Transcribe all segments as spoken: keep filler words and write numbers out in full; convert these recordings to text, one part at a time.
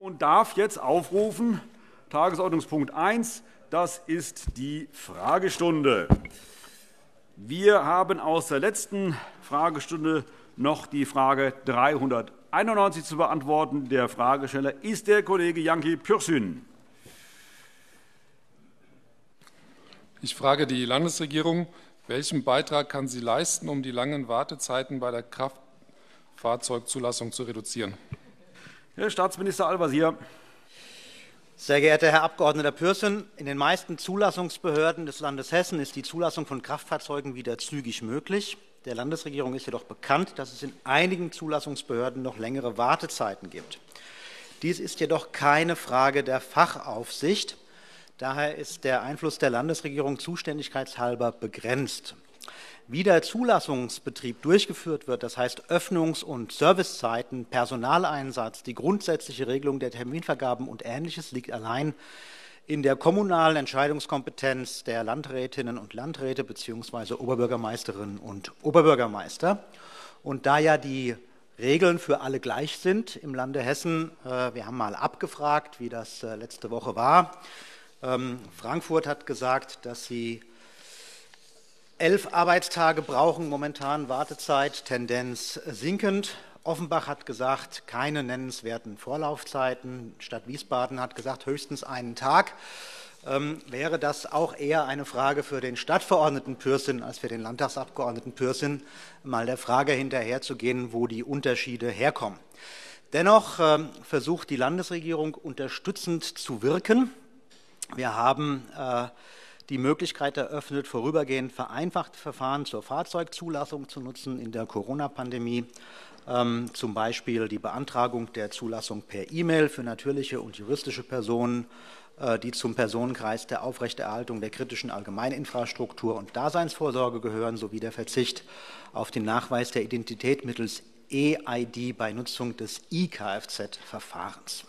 und darf jetzt aufrufen, Tagesordnungspunkt eins, das ist die Fragestunde. Wir haben aus der letzten Fragestunde noch die Frage dreihunderteinundneunzig zu beantworten. Der Fragesteller ist der Kollege Janki Pürsün. Ich frage die Landesregierung, welchen Beitrag kann sie leisten, um die langen Wartezeiten bei der Kraftfahrzeugzulassung zu reduzieren? Herr Staatsminister Al-Wazir. Sehr geehrter Herr Abg. Pürsün, in den meisten Zulassungsbehörden des Landes Hessen ist die Zulassung von Kraftfahrzeugen wieder zügig möglich. Der Landesregierung ist jedoch bekannt, dass es in einigen Zulassungsbehörden noch längere Wartezeiten gibt. Dies ist jedoch keine Frage der Fachaufsicht. Daher ist der Einfluss der Landesregierung zuständigkeitshalber begrenzt. Wie der Zulassungsbetrieb durchgeführt wird, das heißt Öffnungs- und Servicezeiten, Personaleinsatz, die grundsätzliche Regelung der Terminvergaben und Ähnliches liegt allein in der kommunalen Entscheidungskompetenz der Landrätinnen und Landräte bzw. Oberbürgermeisterinnen und Oberbürgermeister. Und da ja die Regeln für alle gleich sind im Lande Hessen, wir haben mal abgefragt, wie das letzte Woche war. Frankfurt hat gesagt, dass sie elf Arbeitstage brauchen, momentan Wartezeit, Tendenz sinkend. Offenbach hat gesagt, keine nennenswerten Vorlaufzeiten. Stadt Wiesbaden hat gesagt, höchstens einen Tag. Ähm, wäre das auch eher eine Frage für den Stadtverordneten Pürsün als für den Landtagsabgeordneten Pürsün, mal der Frage hinterherzugehen, wo die Unterschiede herkommen. Dennoch ähm, versucht die Landesregierung unterstützend zu wirken. Wir haben äh, die Möglichkeit eröffnet, vorübergehend vereinfachte Verfahren zur Fahrzeugzulassung zu nutzen in der Corona-Pandemie, ähm, zum Beispiel die Beantragung der Zulassung per E-Mail für natürliche und juristische Personen, äh, die zum Personenkreis der Aufrechterhaltung der kritischen Allgemeininfrastruktur und Daseinsvorsorge gehören, sowie der Verzicht auf den Nachweis der Identität mittels E I D bei Nutzung des I-Kfz-Verfahrens.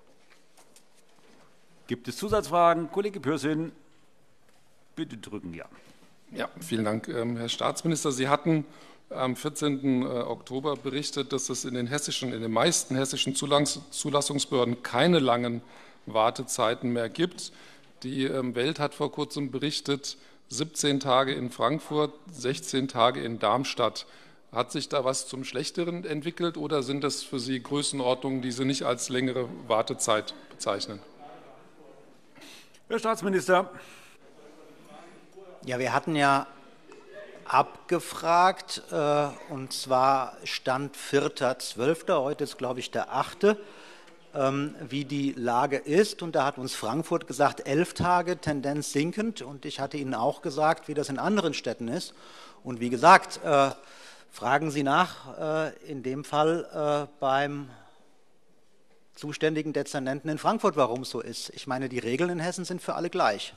Gibt es Zusatzfragen? Kollege Pürsün. Bitte drücken, ja. Ja, vielen Dank, Herr Staatsminister. Sie hatten am vierzehnten Oktober berichtet, dass es in den hessischen, in den meisten hessischen Zulassungsbehörden keine langen Wartezeiten mehr gibt. Die Welt hat vor kurzem berichtet, siebzehn Tage in Frankfurt, sechzehn Tage in Darmstadt. Hat sich da was zum Schlechteren entwickelt oder sind das für Sie Größenordnungen, die Sie nicht als längere Wartezeit bezeichnen? Herr Staatsminister. Ja, wir hatten ja abgefragt, äh, und zwar Stand vierter zwölfter heute ist, glaube ich, der achte ähm, wie die Lage ist. Und da hat uns Frankfurt gesagt, elf Tage, Tendenz sinkend. Und ich hatte Ihnen auch gesagt, wie das in anderen Städten ist. Und wie gesagt, äh, fragen Sie nach, äh, in dem Fall äh, beim zuständigen Dezernenten in Frankfurt, warum es so ist. Ich meine, die Regeln in Hessen sind für alle gleich.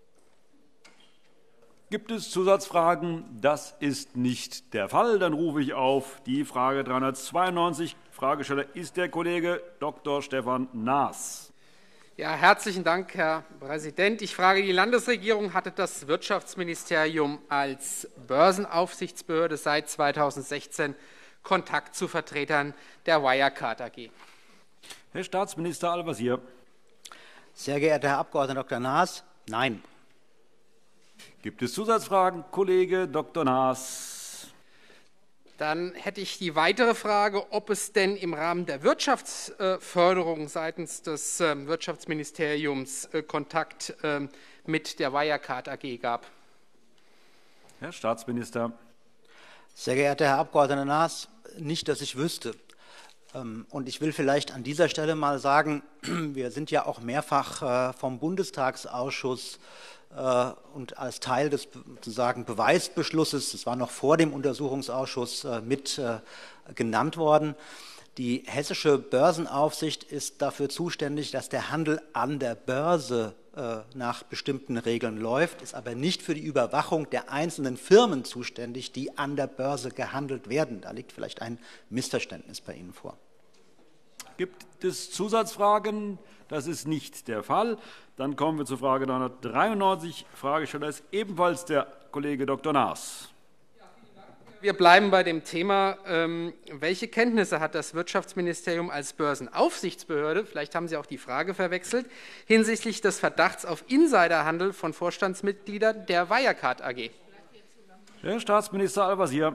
Gibt es Zusatzfragen? Das ist nicht der Fall. Dann rufe ich auf die Frage dreihundertzweiundneunzig. Fragesteller ist der Kollege Doktor Stefan Naas. Ja, herzlichen Dank, Herr Präsident. Ich frage die Landesregierung, hatte das Wirtschaftsministerium als Börsenaufsichtsbehörde seit zweitausendsechzehn Kontakt zu Vertretern der Wirecard A G? Herr Staatsminister Al-Wazir. Sehr geehrter Herr Abg. Doktor Naas, nein. Gibt es Zusatzfragen? Kollege Doktor Naas. Dann hätte ich die weitere Frage, ob es denn im Rahmen der Wirtschaftsförderung seitens des Wirtschaftsministeriums Kontakt mit der Wirecard A G gab. Herr Staatsminister. Sehr geehrter Herr Abg. Naas, nicht, dass ich wüsste. Und ich will vielleicht an dieser Stelle mal sagen, wir sind ja auch mehrfach vom Bundestagsausschuss und als Teil des sozusagen Beweisbeschlusses, das war noch vor dem Untersuchungsausschuss, mit genannt worden. Die hessische Börsenaufsicht ist dafür zuständig, dass der Handel an der Börse nach bestimmten Regeln läuft, ist aber nicht für die Überwachung der einzelnen Firmen zuständig, die an der Börse gehandelt werden. Da liegt vielleicht ein Missverständnis bei Ihnen vor. Gibt es Zusatzfragen? Das ist nicht der Fall. Dann kommen wir zur Frage dreihundertdreiundneunzig. Fragesteller ist ebenfalls der Kollege Doktor Naas. Ja, vielen Dank, Wir bleiben bei dem Thema. Ähm, welche Kenntnisse hat das Wirtschaftsministerium als Börsenaufsichtsbehörde, vielleicht haben Sie auch die Frage verwechselt, hinsichtlich des Verdachts auf Insiderhandel von Vorstandsmitgliedern der Wirecard A G? Herr Staatsminister Al-Wazir.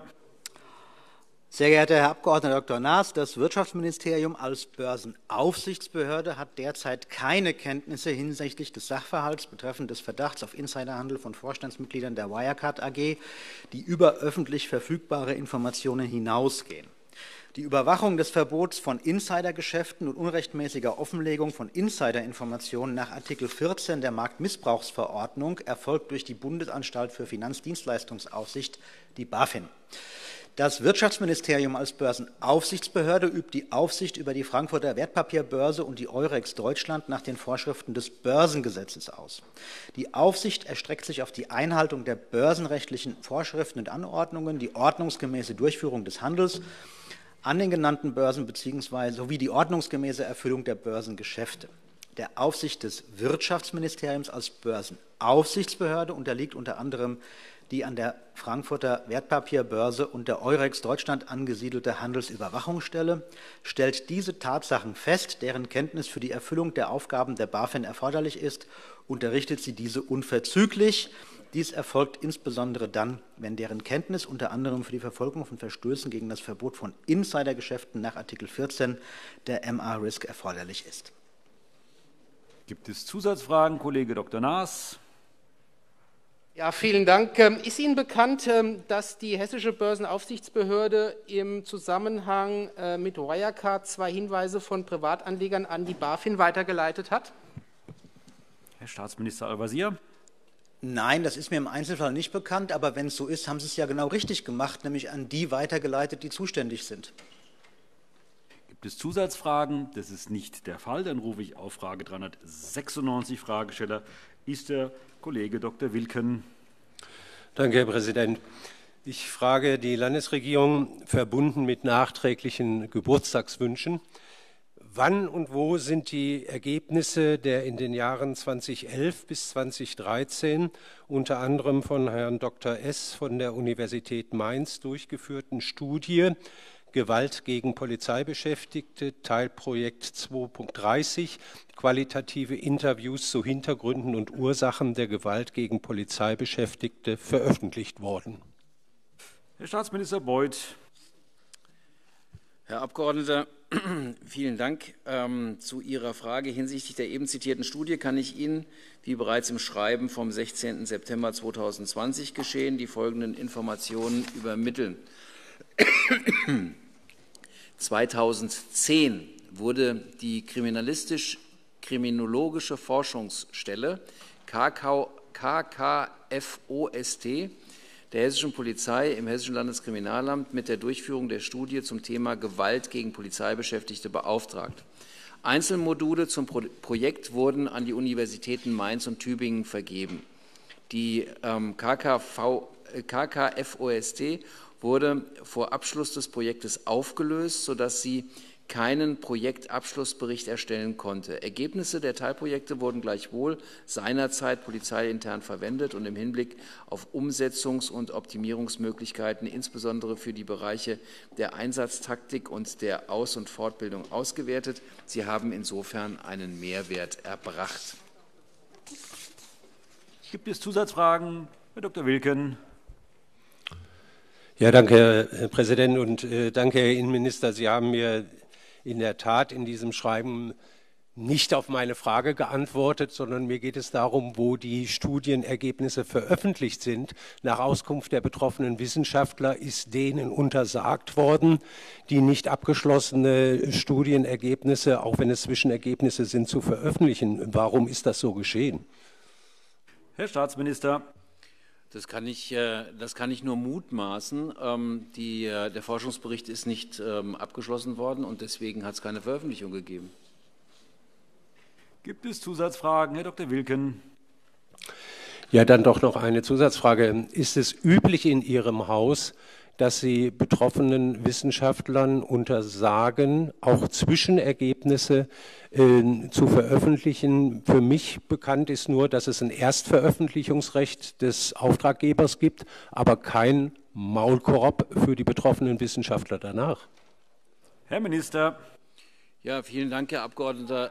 Sehr geehrter Herr Abg. Doktor Naas, das Wirtschaftsministerium als Börsenaufsichtsbehörde hat derzeit keine Kenntnisse hinsichtlich des Sachverhalts betreffend des Verdachts auf Insiderhandel von Vorstandsmitgliedern der Wirecard A G, die über öffentlich verfügbare Informationen hinausgehen. Die Überwachung des Verbots von Insidergeschäften und unrechtmäßiger Offenlegung von Insiderinformationen nach Artikel vierzehn der Marktmissbrauchsverordnung erfolgt durch die Bundesanstalt für Finanzdienstleistungsaufsicht, die BaFin. Das Wirtschaftsministerium als Börsenaufsichtsbehörde übt die Aufsicht über die Frankfurter Wertpapierbörse und die Eurex Deutschland nach den Vorschriften des Börsengesetzes aus. Die Aufsicht erstreckt sich auf die Einhaltung der börsenrechtlichen Vorschriften und Anordnungen, die ordnungsgemäße Durchführung des Handels an den genannten Börsen bzw. sowie die ordnungsgemäße Erfüllung der Börsengeschäfte. Der Aufsicht des Wirtschaftsministeriums als Börsenaufsichtsbehörde unterliegt unter anderem die an der Frankfurter Wertpapierbörse und der Eurex Deutschland angesiedelte Handelsüberwachungsstelle, stellt diese Tatsachen fest, deren Kenntnis für die Erfüllung der Aufgaben der BaFin erforderlich ist, unterrichtet sie diese unverzüglich. Dies erfolgt insbesondere dann, wenn deren Kenntnis unter anderem für die Verfolgung von Verstößen gegen das Verbot von Insidergeschäften nach Artikel vierzehn der M A-Risk erforderlich ist. Gibt es Zusatzfragen, Kollege Doktor Naas? Ja, vielen Dank. Ist Ihnen bekannt, dass die hessische Börsenaufsichtsbehörde im Zusammenhang mit Wirecard zwei Hinweise von Privatanlegern an die BaFin weitergeleitet hat? Herr Staatsminister Al-Wazir. Nein, das ist mir im Einzelfall nicht bekannt, aber wenn es so ist, haben Sie es ja genau richtig gemacht, nämlich an die weitergeleitet, die zuständig sind. Gibt es Zusatzfragen? Das ist nicht der Fall. Dann rufe ich auf Frage dreihundertsechsundneunzig. Fragesteller ist der Kollege Doktor Wilken. Danke, Herr Präsident. Ich frage die Landesregierung, verbunden mit nachträglichen Geburtstagswünschen: Wann und wo sind die Ergebnisse der in den Jahren zweitausendelf bis zweitausenddreizehn unter anderem von Herrn Doktor S. von der Universität Mainz durchgeführten Studie Gewalt gegen Polizeibeschäftigte, Teilprojekt zwei Punkt dreißig, qualitative Interviews zu Hintergründen und Ursachen der Gewalt gegen Polizeibeschäftigte veröffentlicht worden? Herr Staatsminister Beuth. Herr Abgeordneter, vielen Dank. Ähm, zu Ihrer Frage hinsichtlich der eben zitierten Studie kann ich Ihnen, wie bereits im Schreiben vom sechzehnten September zweitausendzwanzig geschehen, die folgenden Informationen übermitteln. zweitausendzehn wurde die Kriminalistisch-Kriminologische Forschungsstelle K K F O S T der Hessischen Polizei im Hessischen Landeskriminalamt mit der Durchführung der Studie zum Thema Gewalt gegen Polizeibeschäftigte beauftragt. Einzelmodule zum Pro Projekt wurden an die Universitäten Mainz und Tübingen vergeben. Die ähm, K K F O S T wurde vor Abschluss des Projektes aufgelöst, sodass sie keinen Projektabschlussbericht erstellen konnte. Ergebnisse der Teilprojekte wurden gleichwohl seinerzeit polizeiintern verwendet und im Hinblick auf Umsetzungs- und Optimierungsmöglichkeiten, insbesondere für die Bereiche der Einsatztaktik und der Aus- und Fortbildung, ausgewertet. Sie haben insofern einen Mehrwert erbracht. Gibt es Zusatzfragen? Herr Doktor Wilken. Ja, danke, Herr Präsident, und äh, danke, Herr Innenminister. Sie haben mir in der Tat in diesem Schreiben nicht auf meine Frage geantwortet, sondern mir geht es darum, wo die Studienergebnisse veröffentlicht sind. Nach Auskunft der betroffenen Wissenschaftler ist denen untersagt worden, die nicht abgeschlossene Studienergebnisse, auch wenn es Zwischenergebnisse sind, zu veröffentlichen. Warum ist das so geschehen? Herr Staatsminister. Das kann ich, das kann ich nur mutmaßen. Die, der Forschungsbericht ist nicht abgeschlossen worden und deswegen hat es keine Veröffentlichung gegeben. Gibt es Zusatzfragen? Herr Doktor Wilken. Ja, dann doch noch eine Zusatzfrage. Ist es üblich in Ihrem Haus, dass Sie betroffenen Wissenschaftlern untersagen, auch Zwischenergebnisse äh, zu veröffentlichen? Für mich bekannt ist nur, dass es ein Erstveröffentlichungsrecht des Auftraggebers gibt, aber kein Maulkorb für die betroffenen Wissenschaftler danach? Herr Minister. Ja, vielen Dank, Herr Abgeordneter.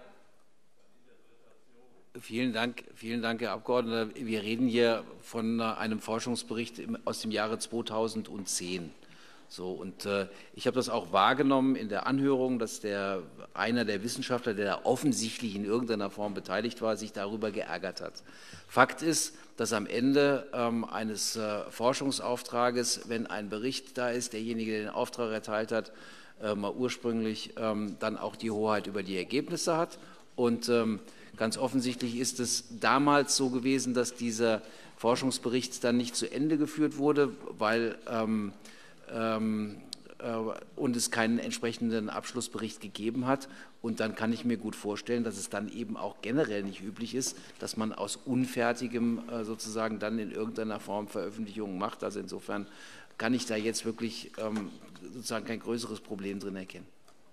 Vielen Dank, vielen Dank, Herr Abgeordneter. Wir reden hier von einem Forschungsbericht aus dem Jahre zweitausendzehn. So, und äh, ich habe das auch wahrgenommen in der Anhörung, dass der, einer der Wissenschaftler, der da offensichtlich in irgendeiner Form beteiligt war, sich darüber geärgert hat. Fakt ist, dass am Ende ähm, eines äh, Forschungsauftrages, wenn ein Bericht da ist, derjenige, der den Auftrag erteilt hat, äh, mal ursprünglich ähm, dann auch die Hoheit über die Ergebnisse hat. Und ähm, ganz offensichtlich ist es damals so gewesen, dass dieser Forschungsbericht dann nicht zu Ende geführt wurde, weil ähm, ähm, äh, und es keinen entsprechenden Abschlussbericht gegeben hat. Und dann kann ich mir gut vorstellen, dass es dann eben auch generell nicht üblich ist, dass man aus Unfertigem äh, sozusagen dann in irgendeiner Form Veröffentlichungen macht. Also insofern kann ich da jetzt wirklich ähm, sozusagen kein größeres Problem drin erkennen.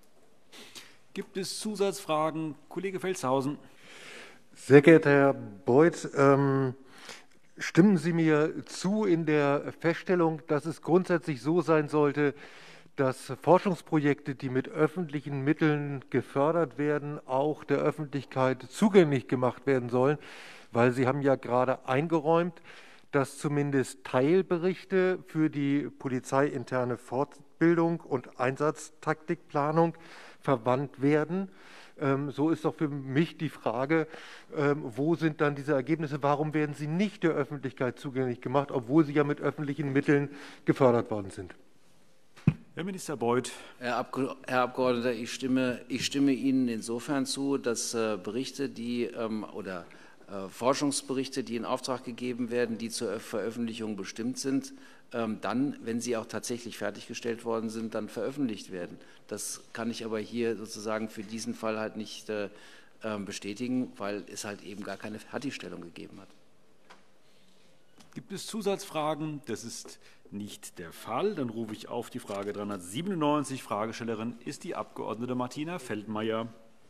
Gibt es Zusatzfragen? Kollege Felstehausen. Sehr geehrter Herr Beuth, ähm, stimmen Sie mir zu in der Feststellung, dass es grundsätzlich so sein sollte, dass Forschungsprojekte, die mit öffentlichen Mitteln gefördert werden, auch der Öffentlichkeit zugänglich gemacht werden sollen? Weil Sie haben ja gerade eingeräumt, dass zumindest Teilberichte für die polizeiinterne Fortbildung und Einsatztaktikplanung verwandt werden. So ist doch für mich die Frage, wo sind dann diese Ergebnisse, warum werden sie nicht der Öffentlichkeit zugänglich gemacht, obwohl sie ja mit öffentlichen Mitteln gefördert worden sind? Herr Minister Beuth. Herr Abgeordneter, ich stimme, ich stimme Ihnen insofern zu, dass Berichte, die ähm, oder äh, Forschungsberichte, die in Auftrag gegeben werden, die zur Veröffentlichung bestimmt sind, dann, wenn sie auch tatsächlich fertiggestellt worden sind, dann veröffentlicht werden. Das kann ich aber hier sozusagen für diesen Fall halt nicht äh, bestätigen, weil es halt eben gar keine Fertigstellung gegeben hat. Gibt es Zusatzfragen? Das ist nicht der Fall. Dann rufe ich auf die Frage dreihundertsiebenundneunzig. Fragestellerin ist die Abgeordnete Martina Feldmayer.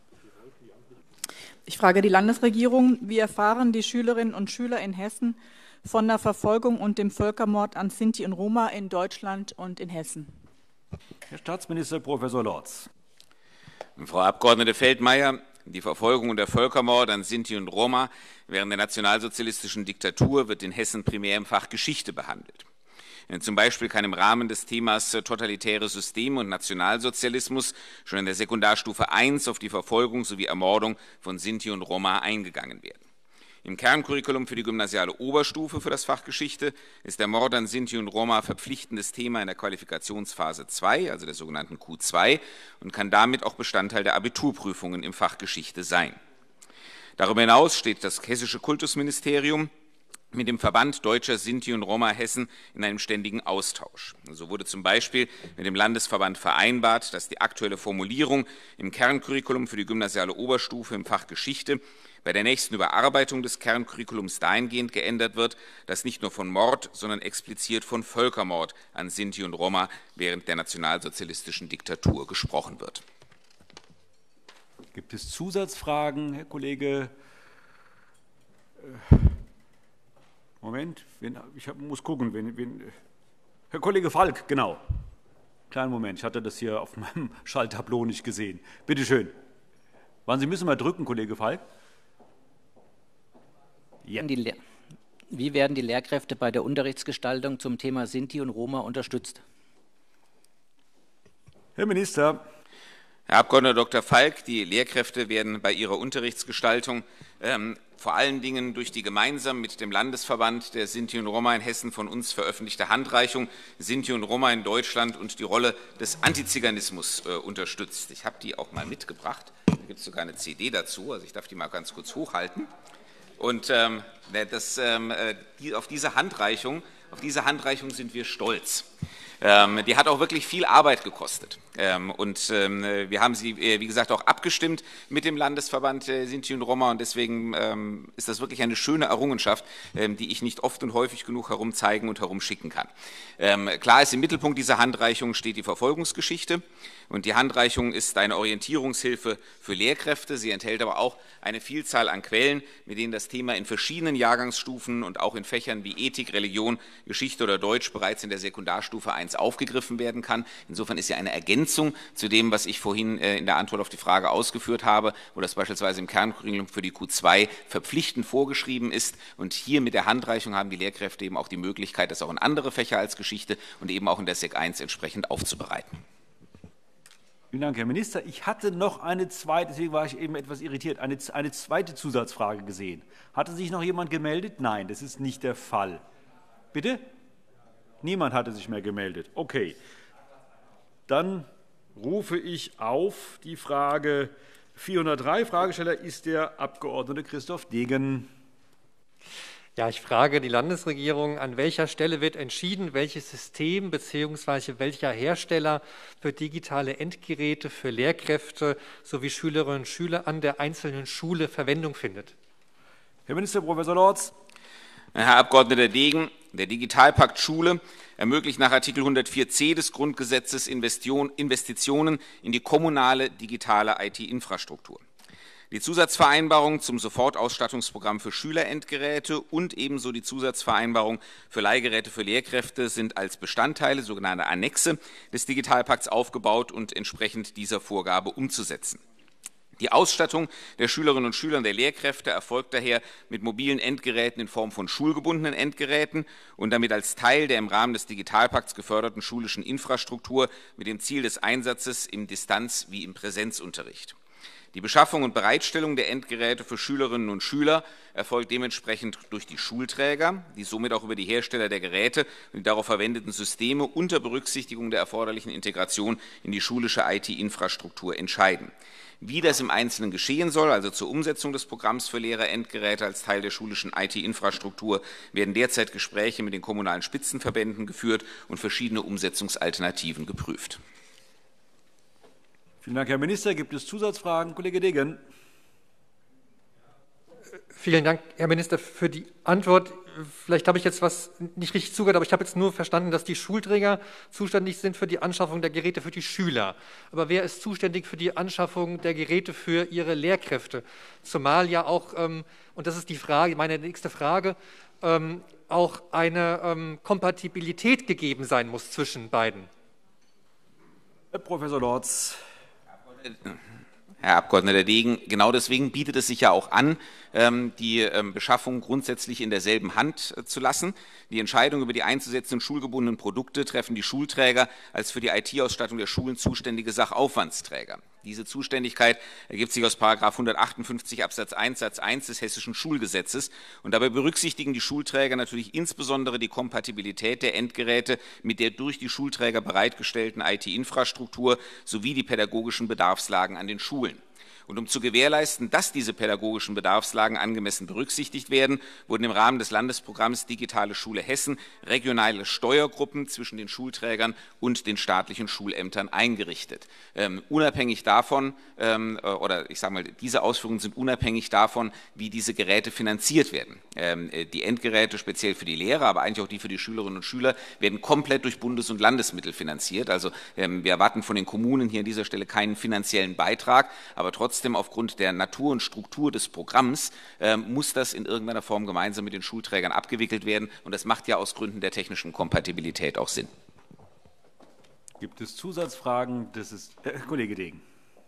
Ich frage die Landesregierung, wie erfahren die Schülerinnen und Schüler in Hessen von der Verfolgung und dem Völkermord an Sinti und Roma in Deutschland und in Hessen? Herr Staatsminister Professor Lorz. Frau Abgeordnete Feldmayer, die Verfolgung und der Völkermord an Sinti und Roma während der nationalsozialistischen Diktatur wird in Hessen primär im Fach Geschichte behandelt. Zum Beispiel kann im Rahmen des Themas totalitäre Systeme und Nationalsozialismus schon in der Sekundarstufe eins auf die Verfolgung sowie Ermordung von Sinti und Roma eingegangen werden. Im Kerncurriculum für die gymnasiale Oberstufe für das Fach Geschichte ist der Mord an Sinti und Roma verpflichtendes Thema in der Qualifikationsphase zwei, also der sogenannten Q zwei, und kann damit auch Bestandteil der Abiturprüfungen im Fach Geschichte sein. Darüber hinaus steht das Hessische Kultusministerium mit dem Verband Deutscher Sinti und Roma Hessen in einem ständigen Austausch. So wurde zum Beispiel mit dem Landesverband vereinbart, dass die aktuelle Formulierung im Kerncurriculum für die gymnasiale Oberstufe im Fach Geschichte bei der nächsten Überarbeitung des Kerncurriculums dahingehend geändert wird, dass nicht nur von Mord, sondern explizit von Völkermord an Sinti und Roma während der nationalsozialistischen Diktatur gesprochen wird. Gibt es Zusatzfragen, Herr Kollege? Moment, ich muss gucken. Wen, wen, Herr Kollege Falk, genau. Kleinen Moment, ich hatte das hier auf meinem Schalltableau nicht gesehen. Bitte schön. Wann Sie müssen mal drücken, Kollege Falk. Ja. Wie werden die Lehrkräfte bei der Unterrichtsgestaltung zum Thema Sinti und Roma unterstützt? Herr Minister. Herr Abgeordneter Doktor Falk, die Lehrkräfte werden bei ihrer Unterrichtsgestaltung ähm, vor allen Dingen durch die gemeinsam mit dem Landesverband der Sinti und Roma in Hessen von uns veröffentlichte Handreichung Sinti und Roma in Deutschland und die Rolle des Antiziganismus äh, unterstützt. Ich habe die auch mal mitgebracht. Da gibt es sogar eine C D dazu, also ich darf die mal ganz kurz hochhalten. Und ähm, das, ähm, die, auf, diese Handreichung, auf diese Handreichung sind wir stolz. Ähm, die hat auch wirklich viel Arbeit gekostet. Und wir haben sie, wie gesagt, auch abgestimmt mit dem Landesverband Sinti und Roma, und deswegen ist das wirklich eine schöne Errungenschaft, die ich nicht oft und häufig genug herumzeigen und herumschicken kann. Klar ist, im Mittelpunkt dieser Handreichung steht die Verfolgungsgeschichte, und die Handreichung ist eine Orientierungshilfe für Lehrkräfte. Sie enthält aber auch eine Vielzahl an Quellen, mit denen das Thema in verschiedenen Jahrgangsstufen und auch in Fächern wie Ethik, Religion, Geschichte oder Deutsch bereits in der Sekundarstufe eins aufgegriffen werden kann. Insofern ist sie eine Ergänzung zu dem, was ich vorhin in der Antwort auf die Frage ausgeführt habe, wo das beispielsweise im Kerncurriculum für die Q zwei verpflichtend vorgeschrieben ist. Und hier mit der Handreichung haben die Lehrkräfte eben auch die Möglichkeit, das auch in andere Fächer als Geschichte und eben auch in der Sek eins entsprechend aufzubereiten. Vielen Dank, Herr Minister. Ich hatte noch eine zweite, deswegen war ich eben etwas irritiert, eine, eine zweite Zusatzfrage gesehen. Hatte sich noch jemand gemeldet? Nein, das ist nicht der Fall. Bitte? Niemand hatte sich mehr gemeldet. Okay. Dann rufe ich auf die Frage vierhundertdrei. Fragesteller ist der Abgeordnete Christoph Degen. Ja, ich frage die Landesregierung, an welcher Stelle wird entschieden, welches System bzw. welcher Hersteller für digitale Endgeräte für Lehrkräfte sowie Schülerinnen und Schüler an der einzelnen Schule Verwendung findet? Herr Minister Professor Lorz. Herr Abgeordneter Degen, der Digitalpakt Schule ermöglicht nach Artikel hundertvier c des Grundgesetzes Investitionen in die kommunale digitale I T-Infrastruktur. Die Zusatzvereinbarung zum Sofortausstattungsprogramm für Schülerendgeräte und ebenso die Zusatzvereinbarung für Leihgeräte für Lehrkräfte sind als Bestandteile, sogenannte Annexe, des Digitalpakts aufgebaut und entsprechend dieser Vorgabe umzusetzen. Die Ausstattung der Schülerinnen und Schüler und der Lehrkräfte erfolgt daher mit mobilen Endgeräten in Form von schulgebundenen Endgeräten und damit als Teil der im Rahmen des Digitalpakts geförderten schulischen Infrastruktur mit dem Ziel des Einsatzes im Distanz- wie im Präsenzunterricht. Die Beschaffung und Bereitstellung der Endgeräte für Schülerinnen und Schüler erfolgt dementsprechend durch die Schulträger, die somit auch über die Hersteller der Geräte und die darauf verwendeten Systeme unter Berücksichtigung der erforderlichen Integration in die schulische I T-Infrastruktur entscheiden. Wie das im Einzelnen geschehen soll, also zur Umsetzung des Programms für Lehrer-Endgeräte als Teil der schulischen I T-Infrastruktur, werden derzeit Gespräche mit den kommunalen Spitzenverbänden geführt und verschiedene Umsetzungsalternativen geprüft. Vielen Dank, Herr Minister. Gibt es Zusatzfragen? Kollege Degen. Vielen Dank, Herr Minister, für die Antwort. Vielleicht habe ich jetzt was nicht richtig zugehört, aber ich habe jetzt nur verstanden, dass die Schulträger zuständig sind für die Anschaffung der Geräte für die Schüler. Aber wer ist zuständig für die Anschaffung der Geräte für ihre Lehrkräfte? Zumal ja auch, und das ist die Frage, meine nächste Frage, auch eine Kompatibilität gegeben sein muss zwischen beiden. Herr Professor Lorz. Herr Abgeordneter Degen, genau deswegen bietet es sich ja auch an, die Beschaffung grundsätzlich in derselben Hand zu lassen. Die Entscheidung über die einzusetzenden schulgebundenen Produkte treffen die Schulträger als für die I T-Ausstattung der Schulen zuständige Sachaufwandsträger. Diese Zuständigkeit ergibt sich aus Paragraph hundertachtundfünfzig Absatz eins Satz eins des Hessischen Schulgesetzes, und dabei berücksichtigen die Schulträger natürlich insbesondere die Kompatibilität der Endgeräte mit der durch die Schulträger bereitgestellten I T-Infrastruktur sowie die pädagogischen Bedarfslagen an den Schulen. Und um zu gewährleisten, dass diese pädagogischen Bedarfslagen angemessen berücksichtigt werden, wurden im Rahmen des Landesprogramms Digitale Schule Hessen regionale Steuergruppen zwischen den Schulträgern und den staatlichen Schulämtern eingerichtet. Ähm, unabhängig davon, ähm, oder ich sage mal, diese Ausführungen sind unabhängig davon, wie diese Geräte finanziert werden. Ähm, die Endgeräte speziell für die Lehrer, aber eigentlich auch die für die Schülerinnen und Schüler, werden komplett durch Bundes- und Landesmittel finanziert. Also ähm, wir erwarten von den Kommunen hier an dieser Stelle keinen finanziellen Beitrag, aber trotzdem aufgrund der Natur und Struktur des Programms äh, muss das in irgendeiner Form gemeinsam mit den Schulträgern abgewickelt werden. Und das macht ja aus Gründen der technischen Kompatibilität auch Sinn. Gibt es Zusatzfragen? Das ist äh, Kollege Degen.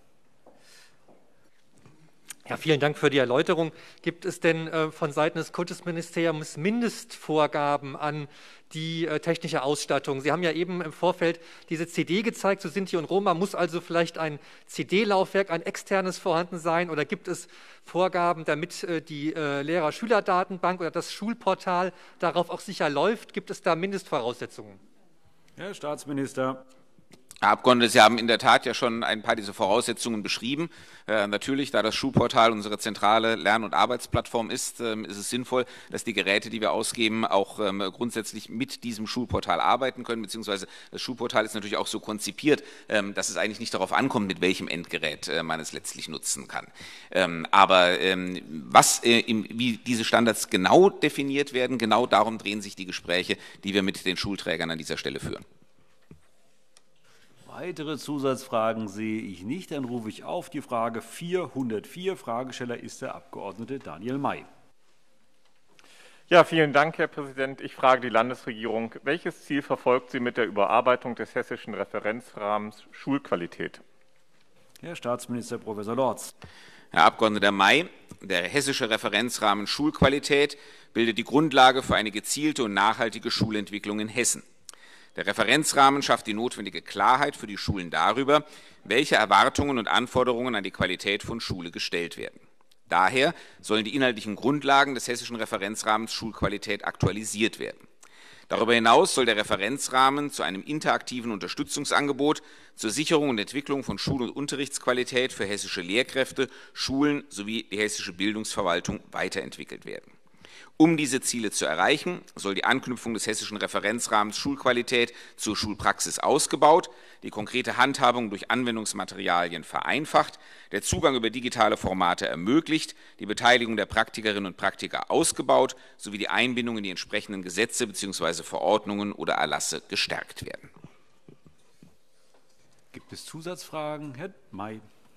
Ja, vielen Dank für die Erläuterung. Gibt es denn äh, von Seiten des Kultusministeriums Mindestvorgaben an die äh, technische Ausstattung? Sie haben ja eben im Vorfeld diese C D gezeigt zu Sinti und Roma. Muss also vielleicht ein C D-Laufwerk, ein externes vorhanden sein? Oder gibt es Vorgaben, damit äh, die äh, Lehrer-Schüler-Datenbank oder das Schulportal darauf auch sicher läuft? Gibt es da Mindestvoraussetzungen? Herr Staatsminister. Herr Abgeordneter, Sie haben in der Tat ja schon ein paar dieser Voraussetzungen beschrieben. Äh, natürlich, da das Schulportal unsere zentrale Lern- und Arbeitsplattform ist, ähm, ist es sinnvoll, dass die Geräte, die wir ausgeben, auch ähm, grundsätzlich mit diesem Schulportal arbeiten können, beziehungsweise das Schulportal ist natürlich auch so konzipiert, ähm, dass es eigentlich nicht darauf ankommt, mit welchem Endgerät äh, man es letztlich nutzen kann. Ähm, aber ähm, was, äh, im, wie diese Standards genau definiert werden, genau darum drehen sich die Gespräche, die wir mit den Schulträgern an dieser Stelle führen. Weitere Zusatzfragen sehe ich nicht. Dann rufe ich auf die Frage vierhundertvier. Fragesteller ist der Abgeordnete Daniel May. Ja, vielen Dank, Herr Präsident. Ich frage die Landesregierung, welches Ziel verfolgt sie mit der Überarbeitung des hessischen Referenzrahmens Schulqualität? Herr Staatsminister Professor Lorz. Herr Abgeordneter May, der hessische Referenzrahmen Schulqualität bildet die Grundlage für eine gezielte und nachhaltige Schulentwicklung in Hessen. Der Referenzrahmen schafft die notwendige Klarheit für die Schulen darüber, welche Erwartungen und Anforderungen an die Qualität von Schule gestellt werden. Daher sollen die inhaltlichen Grundlagen des hessischen Referenzrahmens Schulqualität aktualisiert werden. Darüber hinaus soll der Referenzrahmen zu einem interaktiven Unterstützungsangebot zur Sicherung und Entwicklung von Schul- und Unterrichtsqualität für hessische Lehrkräfte, Schulen sowie die hessische Bildungsverwaltung weiterentwickelt werden. Um diese Ziele zu erreichen, soll die Anknüpfung des hessischen Referenzrahmens Schulqualität zur Schulpraxis ausgebaut, die konkrete Handhabung durch Anwendungsmaterialien vereinfacht, der Zugang über digitale Formate ermöglicht, die Beteiligung der Praktikerinnen und Praktiker ausgebaut sowie die Einbindung in die entsprechenden Gesetze bzw. Verordnungen oder Erlasse gestärkt werden. Gibt es Zusatzfragen? Herr May.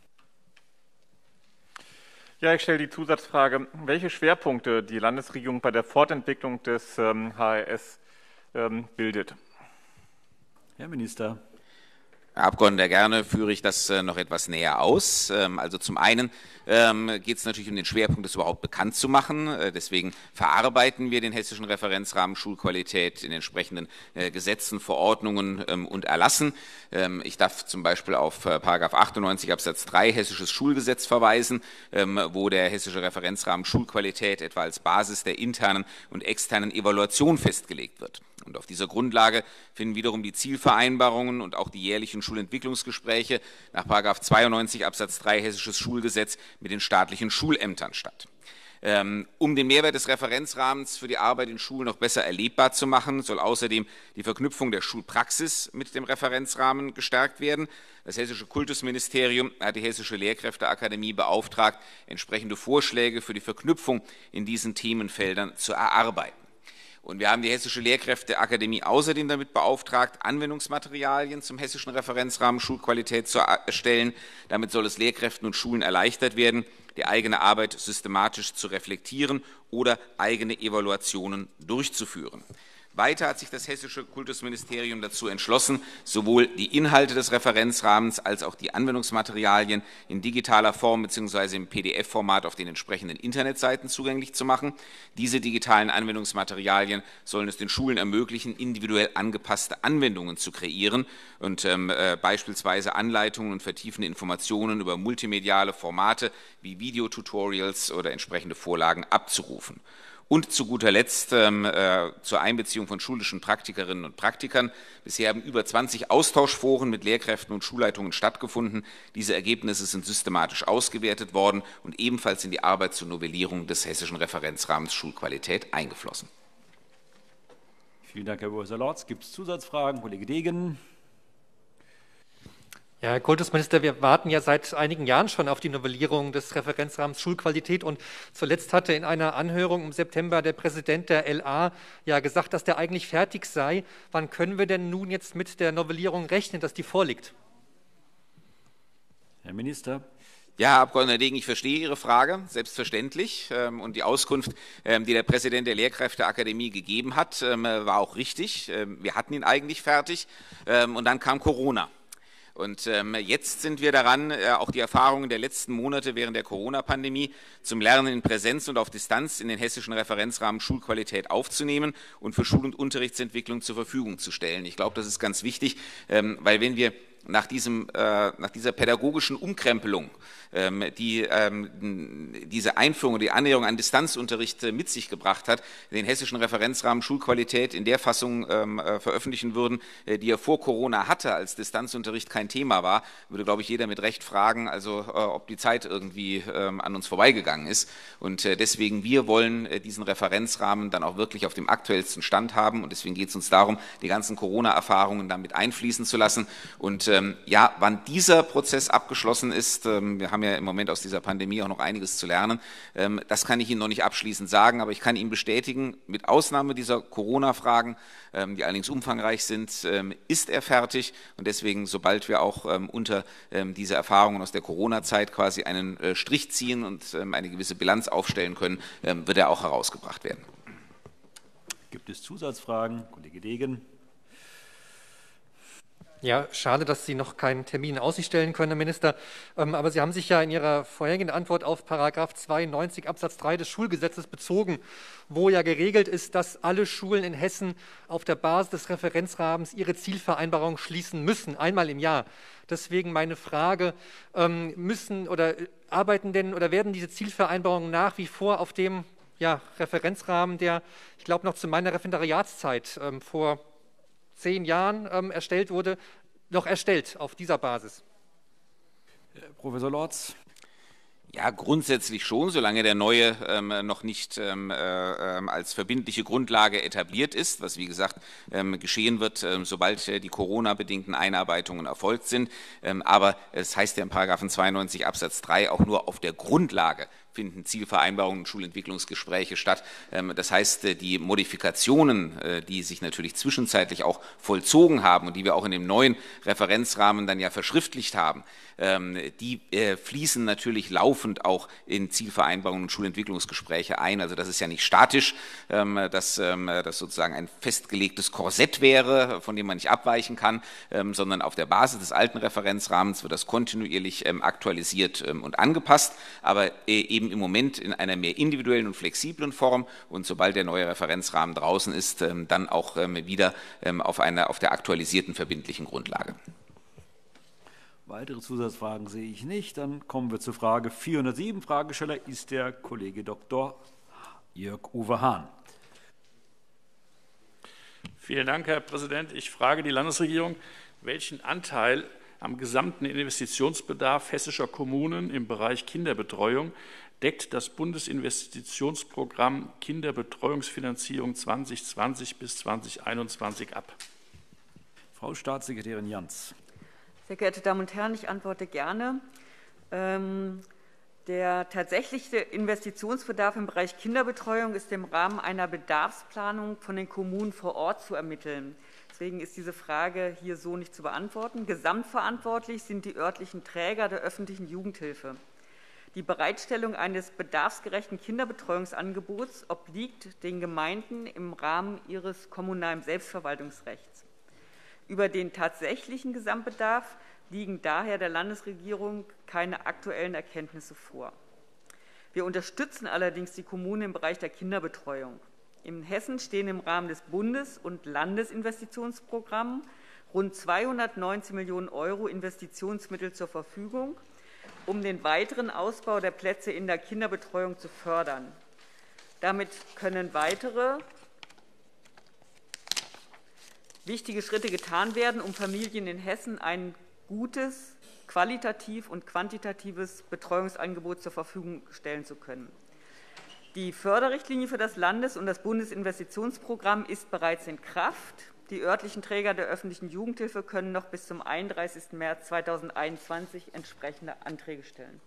Ja, ich stelle die Zusatzfrage, welche Schwerpunkte die Landesregierung bei der Fortentwicklung des ähm, H R S ähm, bildet. Herr Minister. Herr Abgeordneter, gerne führe ich das äh, noch etwas näher aus. Ähm, also zum einen ähm, geht es natürlich um den Schwerpunkt, das überhaupt bekannt zu machen. Äh, deswegen verarbeiten wir den hessischen Referenzrahmen Schulqualität in entsprechenden äh, Gesetzen, Verordnungen ähm, und Erlassen. Ähm, ich darf zum Beispiel auf äh, Paragraph achtundneunzig Absatz drei Hessisches Schulgesetz verweisen, ähm, wo der hessische Referenzrahmen Schulqualität etwa als Basis der internen und externen Evaluation festgelegt wird. Und auf dieser Grundlage finden wiederum die Zielvereinbarungen und auch die jährlichen Schulentwicklungsgespräche nach Paragraph zweiundneunzig Absatz drei Hessisches Schulgesetz mit den staatlichen Schulämtern statt. Um den Mehrwert des Referenzrahmens für die Arbeit in Schulen noch besser erlebbar zu machen, soll außerdem die Verknüpfung der Schulpraxis mit dem Referenzrahmen gestärkt werden. Das Hessische Kultusministerium hat die Hessische Lehrkräfteakademie beauftragt, entsprechende Vorschläge für die Verknüpfung in diesen Themenfeldern zu erarbeiten. Und wir haben die Hessische Lehrkräfteakademie außerdem damit beauftragt, Anwendungsmaterialien zum hessischen Referenzrahmen Schulqualität zu erstellen. Damit soll es Lehrkräften und Schulen erleichtert werden, die eigene Arbeit systematisch zu reflektieren oder eigene Evaluationen durchzuführen. Weiter hat sich das Hessische Kultusministerium dazu entschlossen, sowohl die Inhalte des Referenzrahmens als auch die Anwendungsmaterialien in digitaler Form bzw. im P D F-Format auf den entsprechenden Internetseiten zugänglich zu machen. Diese digitalen Anwendungsmaterialien sollen es den Schulen ermöglichen, individuell angepasste Anwendungen zu kreieren und ähm, äh, beispielsweise Anleitungen und vertiefende Informationen über multimediale Formate wie Videotutorials oder entsprechende Vorlagen abzurufen. Und zu guter Letzt ähm, äh, zur Einbeziehung von schulischen Praktikerinnen und Praktikern. Bisher haben über zwanzig Austauschforen mit Lehrkräften und Schulleitungen stattgefunden. Diese Ergebnisse sind systematisch ausgewertet worden und ebenfalls in die Arbeit zur Novellierung des hessischen Referenzrahmens Schulqualität eingeflossen. Vielen Dank, Herr Professor Lorz. Gibt es Zusatzfragen? Kollege Degen. Ja, Herr Kultusminister, wir warten ja seit einigen Jahren schon auf die Novellierung des Referenzrahmens Schulqualität und zuletzt hatte in einer Anhörung im September der Präsident der L A ja gesagt, dass der eigentlich fertig sei. Wann können wir denn nun jetzt mit der Novellierung rechnen, dass die vorliegt? Herr Minister. Ja, Herr Abgeordneter Degen, ich verstehe Ihre Frage, selbstverständlich. Und die Auskunft, die der Präsident der Lehrkräfteakademie gegeben hat, war auch richtig. Wir hatten ihn eigentlich fertig und dann kam Corona. Und ähm, jetzt sind wir daran, äh, auch die Erfahrungen der letzten Monate während der Corona-Pandemie zum Lernen in Präsenz und auf Distanz in den hessischen Referenzrahmen Schulqualität aufzunehmen und für Schul- und Unterrichtsentwicklung zur Verfügung zu stellen. Ich glaube, das ist ganz wichtig, ähm, weil wenn wir nach, diesem, äh, nach dieser pädagogischen Umkrempelung, ähm, die ähm, diese Einführung, die Annäherung an Distanzunterricht äh, mit sich gebracht hat, den hessischen Referenzrahmen Schulqualität in der Fassung ähm, äh, veröffentlichen würden, äh, die er vor Corona hatte, als Distanzunterricht kein Thema war, würde, glaube ich, jeder mit Recht fragen, also äh, ob die Zeit irgendwie ähm, an uns vorbeigegangen ist. Und äh, deswegen, wir wollen äh, diesen Referenzrahmen dann auch wirklich auf dem aktuellsten Stand haben. Und deswegen geht es uns darum, die ganzen Corona-Erfahrungen damit einfließen zu lassen. Und ähm, ja, wann dieser Prozess abgeschlossen ist, ähm, wir haben ja im Moment aus dieser Pandemie auch noch einiges zu lernen, ähm, das kann ich Ihnen noch nicht abschließend sagen, aber ich kann Ihnen bestätigen, mit Ausnahme dieser Corona-Fragen, ähm, die allerdings umfangreich sind, ähm, ist er fertig. Und deswegen, sobald wir auch ähm, unter ähm, diese Erfahrungen aus der Corona-Zeit quasi einen äh, Strich ziehen und ähm, eine gewisse Bilanz aufstellen können, ähm, wird er auch herausgebracht werden. Gibt es Zusatzfragen? Kollege Degen. Ja, schade, dass Sie noch keinen Termin in Aussicht stellen können, Herr Minister. Aber Sie haben sich ja in Ihrer vorherigen Antwort auf Paragraph zweiundneunzig Absatz drei des Schulgesetzes bezogen, wo ja geregelt ist, dass alle Schulen in Hessen auf der Basis des Referenzrahmens ihre Zielvereinbarung schließen müssen, einmal im Jahr. Deswegen meine Frage, müssen oder arbeiten denn oder werden diese Zielvereinbarungen nach wie vor auf dem ja, Referenzrahmen, der, ich glaube, noch zu meiner Referendariatszeit ähm, vor zehn Jahren ähm, erstellt wurde, noch erstellt auf dieser Basis? Professor Lorz. Ja, grundsätzlich schon, solange der neue ähm, noch nicht ähm, äh, als verbindliche Grundlage etabliert ist, was wie gesagt ähm, geschehen wird, ähm, sobald äh, die Corona-bedingten Einarbeitungen erfolgt sind. Ähm, aber es heißt ja in Paragraphen zweiundneunzig Absatz drei auch nur auf der Grundlage finden Zielvereinbarungen und Schulentwicklungsgespräche statt. Das heißt, die Modifikationen, die sich natürlich zwischenzeitlich auch vollzogen haben und die wir auch in dem neuen Referenzrahmen dann ja verschriftlicht haben, die fließen natürlich laufend auch in Zielvereinbarungen und Schulentwicklungsgespräche ein. Also das ist ja nicht statisch, dass das sozusagen ein festgelegtes Korsett wäre, von dem man nicht abweichen kann, sondern auf der Basis des alten Referenzrahmens wird das kontinuierlich aktualisiert und angepasst, aber eben im Moment in einer mehr individuellen und flexiblen Form und sobald der neue Referenzrahmen draußen ist, dann auch wieder auf, einer, auf der aktualisierten verbindlichen Grundlage. Weitere Zusatzfragen sehe ich nicht. Dann kommen wir zur Frage vierhundertsieben. Fragesteller ist der Kollege Doktor Jörg-Uwe Hahn. Vielen Dank, Herr Präsident. Ich frage die Landesregierung, welchen Anteil am gesamten Investitionsbedarf hessischer Kommunen im Bereich Kinderbetreuung deckt das Bundesinvestitionsprogramm Kinderbetreuungsfinanzierung zwanzig zwanzig bis zweitausendeinundzwanzig ab? Frau Staatssekretärin Jans. Sehr geehrte Damen und Herren, ich antworte gerne. Ähm, der tatsächliche Investitionsbedarf im Bereich Kinderbetreuung ist im Rahmen einer Bedarfsplanung von den Kommunen vor Ort zu ermitteln. Deswegen ist diese Frage hier so nicht zu beantworten. Gesamtverantwortlich sind die örtlichen Träger der öffentlichen Jugendhilfe. Die Bereitstellung eines bedarfsgerechten Kinderbetreuungsangebots obliegt den Gemeinden im Rahmen ihres kommunalen Selbstverwaltungsrechts. Über den tatsächlichen Gesamtbedarf liegen daher der Landesregierung keine aktuellen Erkenntnisse vor. Wir unterstützen allerdings die Kommunen im Bereich der Kinderbetreuung. In Hessen stehen im Rahmen des Bundes- und Landesinvestitionsprogramms rund zweihundertneunzehn Millionen Euro Investitionsmittel zur Verfügung, um den weiteren Ausbau der Plätze in der Kinderbetreuung zu fördern. Damit können weitere wichtige Schritte getan werden, um Familien in Hessen ein gutes, qualitativ und quantitatives Betreuungsangebot zur Verfügung stellen zu können. Die Förderrichtlinie für das Landes- und das Bundesinvestitionsprogramm ist bereits in Kraft. Die örtlichen Träger der öffentlichen Jugendhilfe können noch bis zum einunddreißigsten März zweitausendeinundzwanzig entsprechende Anträge stellen.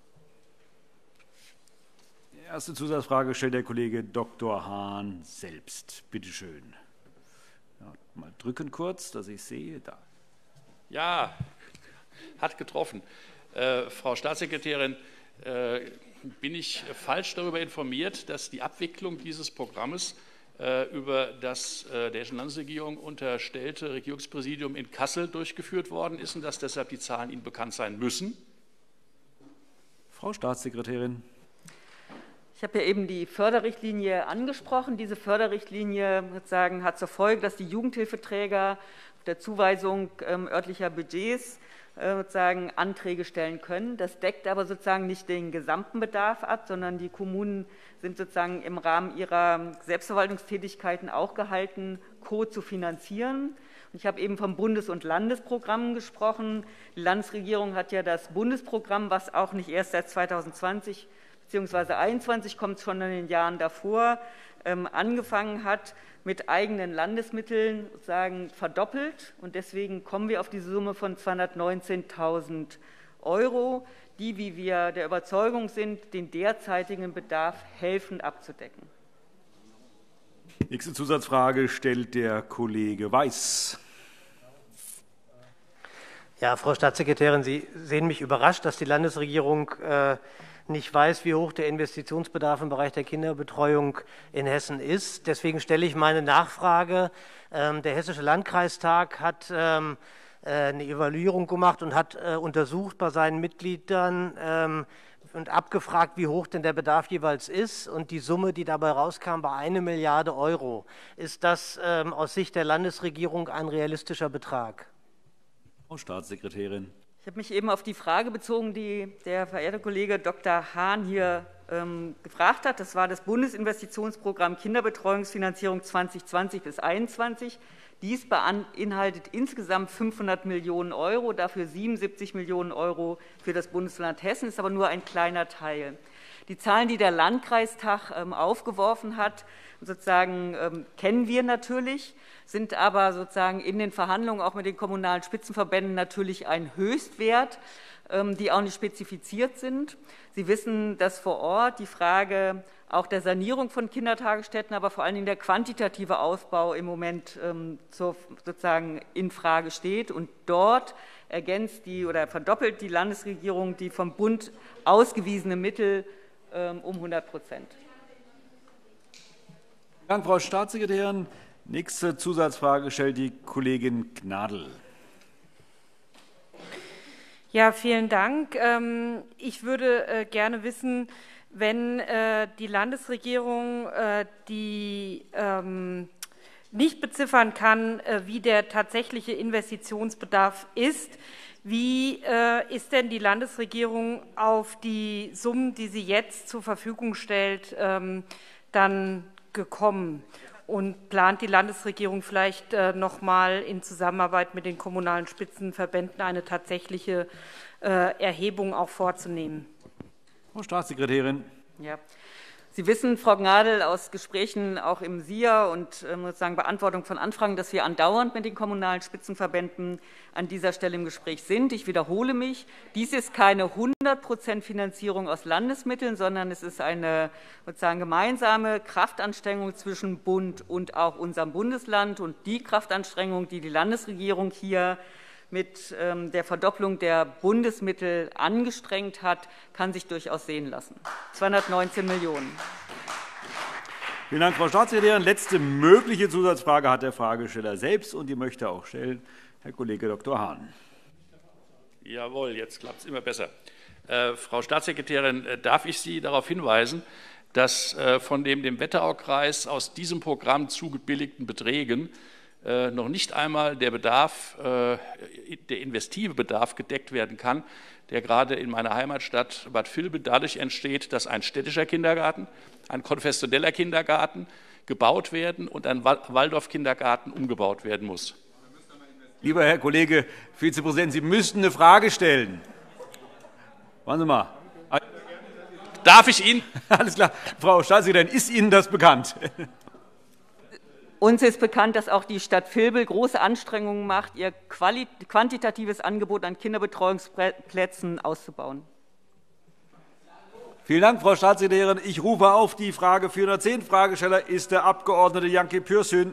Die erste Zusatzfrage stellt der Kollege Doktor Hahn selbst. Bitte schön. Ja, mal drücken kurz, dass ich sehe. Da. Ja, hat getroffen. Äh, Frau Staatssekretärin, äh, bin ich falsch darüber informiert, dass die Abwicklung dieses Programmes äh, über das äh, der hessischen Landesregierung unterstellte Regierungspräsidium in Kassel durchgeführt worden ist und dass deshalb die Zahlen Ihnen bekannt sein müssen? Frau Staatssekretärin. Ich habe ja eben die Förderrichtlinie angesprochen. Diese Förderrichtlinie sozusagen hat zur Folge, dass die Jugendhilfeträger auf der Zuweisung ähm, örtlicher Budgets sozusagen Anträge stellen können. Das deckt aber sozusagen nicht den gesamten Bedarf ab, sondern die Kommunen sind sozusagen im Rahmen ihrer Selbstverwaltungstätigkeiten auch gehalten, Co. zu finanzieren. Ich habe eben vom Bundes- und Landesprogrammen gesprochen. Die Landesregierung hat ja das Bundesprogramm, was auch nicht erst seit zweitausendzwanzig bzw. zweitausendeinundzwanzig kommt, schon in den Jahren davor ähm, angefangen hat, mit eigenen Landesmitteln sozusagen verdoppelt. Und deswegen kommen wir auf diese Summe von zweihundertneunzehntausend Euro, die, wie wir der Überzeugung sind, den derzeitigen Bedarf helfen abzudecken. Nächste Zusatzfrage stellt der Kollege Weiß. Ja, Frau Staatssekretärin, Sie sehen mich überrascht, dass die Landesregierung äh, nicht weiß, wie hoch der Investitionsbedarf im Bereich der Kinderbetreuung in Hessen ist. Deswegen stelle ich meine Nachfrage. Ähm, der Hessische Landkreistag hat ähm, äh, eine Evaluierung gemacht und hat äh, untersucht bei seinen Mitgliedern ähm, und abgefragt, wie hoch denn der Bedarf jeweils ist. Und die Summe, die dabei rauskam, war eine Milliarde Euro. Ist das ähm, aus Sicht der Landesregierung ein realistischer Betrag? Frau Staatssekretärin. Ich habe mich eben auf die Frage bezogen, die der verehrte Kollege Doktor Hahn hier ähm, gefragt hat. Das war das Bundesinvestitionsprogramm Kinderbetreuungsfinanzierung zweitausendzwanzig bis zweitausendeinundzwanzig. Dies beinhaltet insgesamt fünfhundert Millionen Euro, dafür siebenundsiebzig Millionen Euro für das Bundesland Hessen, ist aber nur ein kleiner Teil. Die Zahlen, die der Landkreistag ähm, aufgeworfen hat, sozusagen ähm, kennen wir natürlich, sind aber sozusagen in den Verhandlungen auch mit den kommunalen Spitzenverbänden natürlich ein Höchstwert, ähm, die auch nicht spezifiziert sind. Sie wissen, dass vor Ort die Frage auch der Sanierung von Kindertagesstätten, aber vor allen Dingen der quantitative Ausbau im Moment ähm, zur, sozusagen in Frage steht. Und dort ergänzt die oder verdoppelt die Landesregierung die vom Bund ausgewiesene Mittel ähm, um hundert Prozent. Vielen Dank, Frau Staatssekretärin. Nächste Zusatzfrage stellt die Kollegin Gnadl. Ja, vielen Dank. Ich würde gerne wissen, wenn die Landesregierung die nicht beziffern kann, wie der tatsächliche Investitionsbedarf ist, wie ist denn die Landesregierung auf die Summen, die sie jetzt zur Verfügung stellt, dann gekommen? Und plant die Landesregierung vielleicht äh, noch mal in Zusammenarbeit mit den kommunalen Spitzenverbänden eine tatsächliche äh, Erhebung auch vorzunehmen? Frau Staatssekretärin. Ja. Sie wissen, Frau Gnadl, aus Gesprächen auch im S I A und äh, sozusagen Beantwortung von Anfragen, dass wir andauernd mit den kommunalen Spitzenverbänden an dieser Stelle im Gespräch sind. Ich wiederhole mich, dies ist keine hundert Prozent Finanzierung aus Landesmitteln, sondern es ist eine sozusagen gemeinsame Kraftanstrengung zwischen Bund und auch unserem Bundesland. Und die Kraftanstrengung, die die Landesregierung hier mit ähm, der Verdopplung der Bundesmittel angestrengt hat, kann sich durchaus sehen lassen. zweihundertneunzehn Millionen. Vielen Dank, Frau Staatssekretärin. Letzte mögliche Zusatzfrage hat der Fragesteller selbst, und die möchte er auch stellen. Herr Kollege Doktor Hahn. Jawohl, jetzt klappt es immer besser. Äh, Frau Staatssekretärin, äh, darf ich Sie darauf hinweisen, dass äh, von dem dem Wetteraukreis aus diesem Programm zugebilligten Beträgen äh, noch nicht einmal der Bedarf, äh, der investive Bedarf gedeckt werden kann, der gerade in meiner Heimatstadt Bad Vilbel dadurch entsteht, dass ein städtischer Kindergarten, ein konfessioneller Kindergarten gebaut werden und ein Waldorf-Kindergarten umgebaut werden muss. Lieber Herr Kollege Vizepräsident, Sie müssten eine Frage stellen. Warten Sie mal. Darf ich Ihnen? Alles klar. Frau Staatssekretärin, ist Ihnen das bekannt? Uns ist bekannt, dass auch die Stadt Vilbel große Anstrengungen macht, ihr quantitatives Angebot an Kinderbetreuungsplätzen auszubauen. Vielen Dank, Frau Staatssekretärin. Ich rufe auf die Frage vierhundertzehn. Fragesteller ist der Abg. Janke Pürsün.